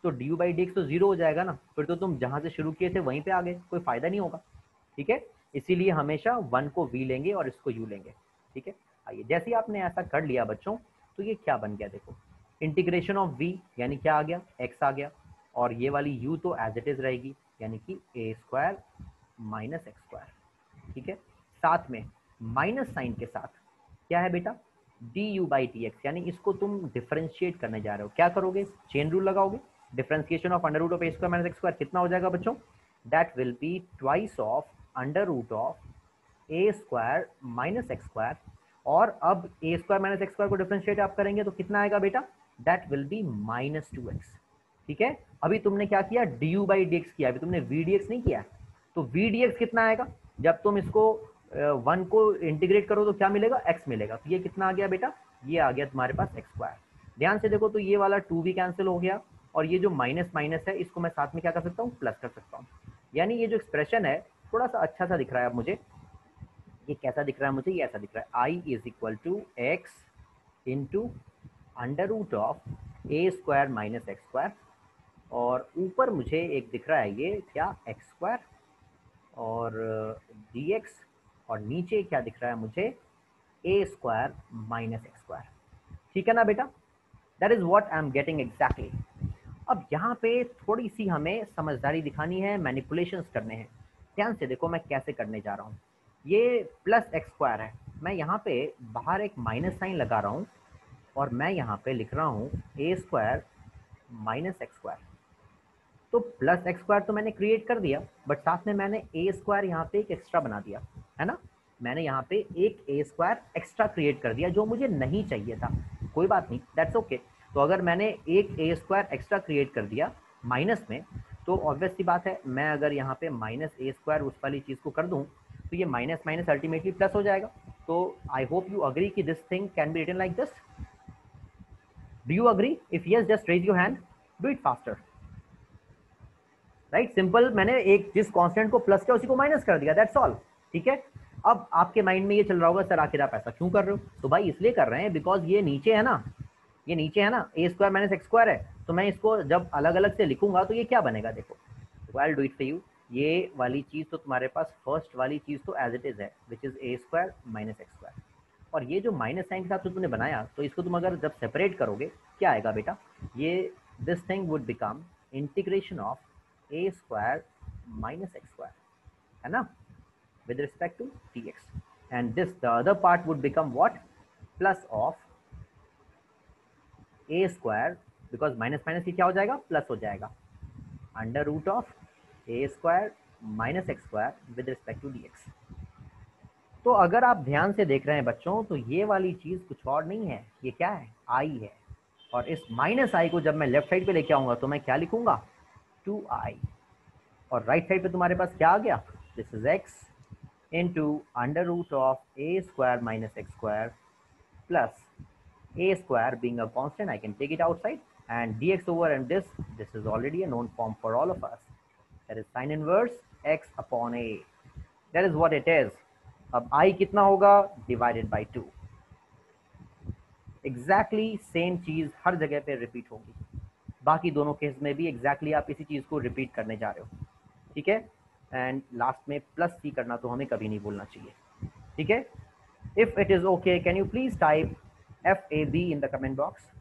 तो d you by D x तो जीरो हो जाएगा ना, फिर तो तुम जहाँ से शुरू किए थे वहीं पे आ गए, कोई फायदा नहीं होगा। ठीक है, इसीलिए हमेशा वन को वी लेंगे और इसको यू लेंगे। ठीक है, आइए जैसे ही आपने ऐसा कर लिया बच्चों, तो ये क्या बन गया देखो, इंटीग्रेशन ऑफ वी यानी क्या आ गया, एक्स आ गया, और ये वाली यू तो एज इट इज रहेगी, यानी कि a square minus x square. ठीक है, साथ में माइनस साइन के साथ क्या है बेटा, d you by d x, यानी इसको तुम डिफरेंशिएट करने जा रहे हो। क्या करोगे, चेन रूल लगाओगे, differentiation of under root of a square minus x square कितना हो जाएगा बच्चों, that will be twice of under root of a square minus x square, और अब a square minus x square को डिफरेंशिएट आप करेंगे तो कितना आएगा बेटा, that will be minus two x. ठीक है, अभी तुमने क्या किया, d you by D x किया, अभी तुमने वी डी एक्स नहीं किया, तो वी डी एक्स कितना आएगा, जब तुम इसको वन को इंटीग्रेट करो तो क्या मिलेगा, एक्स मिलेगा, तो ये कितना आ गया बेटा, ये आ गया तुम्हारे पास एक्स स्क्वायर। ध्यान से देखो, तो ये वाला टू भी कैंसिल हो गया, और ये जो माइनस माइनस है इसको मैं साथ में क्या कर सकता हूँ, प्लस कर सकता हूँ। यानी ये जो एक्सप्रेशन है थोड़ा सा अच्छा सा दिख रहा है अब मुझे, ये कैसा दिख रहा है मुझे, ये ऐसा दिख रहा है, I is equal to x into under root of a square minus x square, और ऊपर मुझे एक दिख रहा है ये क्या, एक्स स्क्वायर और डी एक्स, और नीचे क्या दिख रहा है मुझे, a square minus x square. ठीक है ना बेटा, that is what I am getting exactly. अब यहाँ पे थोड़ी सी हमें समझदारी दिखानी है, मैनिपुलेशंस करने हैं। ध्यान से देखो मैं कैसे करने जा रहा हूँ, ये प्लस एक्स स्क्वायर है, मैं यहाँ पे बाहर एक माइनस साइन लगा रहा हूँ, और मैं यहाँ पे लिख रहा हूँ a square minus x square. तो प्लस एक्स स्क्वायर तो मैंने क्रिएट कर दिया, बट साथ में मैंने ए स्क्वायर यहाँ पे एक एक्स्ट्रा बना दिया है ना, मैंने यहाँ पे एक ए स्क्वायर एक्स्ट्रा क्रिएट कर दिया जो मुझे नहीं चाहिए था, कोई बात नहीं, दैट्स ओके। तो अगर मैंने एक ए स्क्वायर एक्स्ट्रा क्रिएट कर दिया माइनस में, तो ऑब्वियस सी बात है, मैं अगर यहाँ पे माइनस ए स्क्वायर उस वाली चीज़ को कर दूँ तो ये माइनस माइनस अल्टीमेटली प्लस हो जाएगा। तो आई होप यू अग्री कि this thing can be written like this. Do you agree? If yes just raise your hand, do it faster. Right, simple, मैंने एक जिस कांस्टेंट को प्लस किया उसी को माइनस कर दिया, दैट्स ऑल। ठीक है, अब आपके माइंड में ये चल रहा होगा, सर आखिर आप ऐसा क्यों कर रहे हो, तो भाई इसलिए कर रहे हैं बिकॉज ये नीचे है ना, ये नीचे है ना, a square minus x square है, तो मैं इसको जब अलग अलग से लिखूंगा तो ये क्या बनेगा, देखो I will do it for you. ये वाली चीज़ तो तुम्हारे पास फर्स्ट वाली चीज़ तो एज इट इज है, which is a square minus x square, और ये जो माइनस साइन के साथ तो तुमने बनाया, तो इसको तुम अगर जब सेपरेट करोगे क्या आएगा बेटा, ये this thing would become integration of a square minus x square, है ना, with respect to dx, and this the other part would become what, plus of a square, because minus minus ये क्या हो जाएगा, प्लस हो जाएगा, under root of a square minus x square with respect to dx। तो अगर आप ध्यान से देख रहे हैं बच्चों, तो ये वाली चीज़ कुछ और नहीं है, ये क्या है, आई है, और इस माइनस आई को जब मैं लेफ्ट साइड पे लेके आऊँगा तो मैं क्या लिखूंगा, टू आई, और राइट साइड पे तुम्हारे पास क्या आ गया, this is x into under root of a square minus x square plus a square being a constant, I can take it outside, and dx over and this, this is already a known form for all of us, that is sin inverse x upon a, that is what it is। अब I कितना होगा, divided by two, exactly same चीज़ हर जगह पे repeat होगी, बाकी दोनों केस में भी exactly आप इसी चीज़ को रिपीट करने जा रहे हो। ठीक है, एंड लास्ट में प्लस सी करना तो हमें कभी नहीं बोलना चाहिए। ठीक है, if it is okay can you please type F A B in the comment box.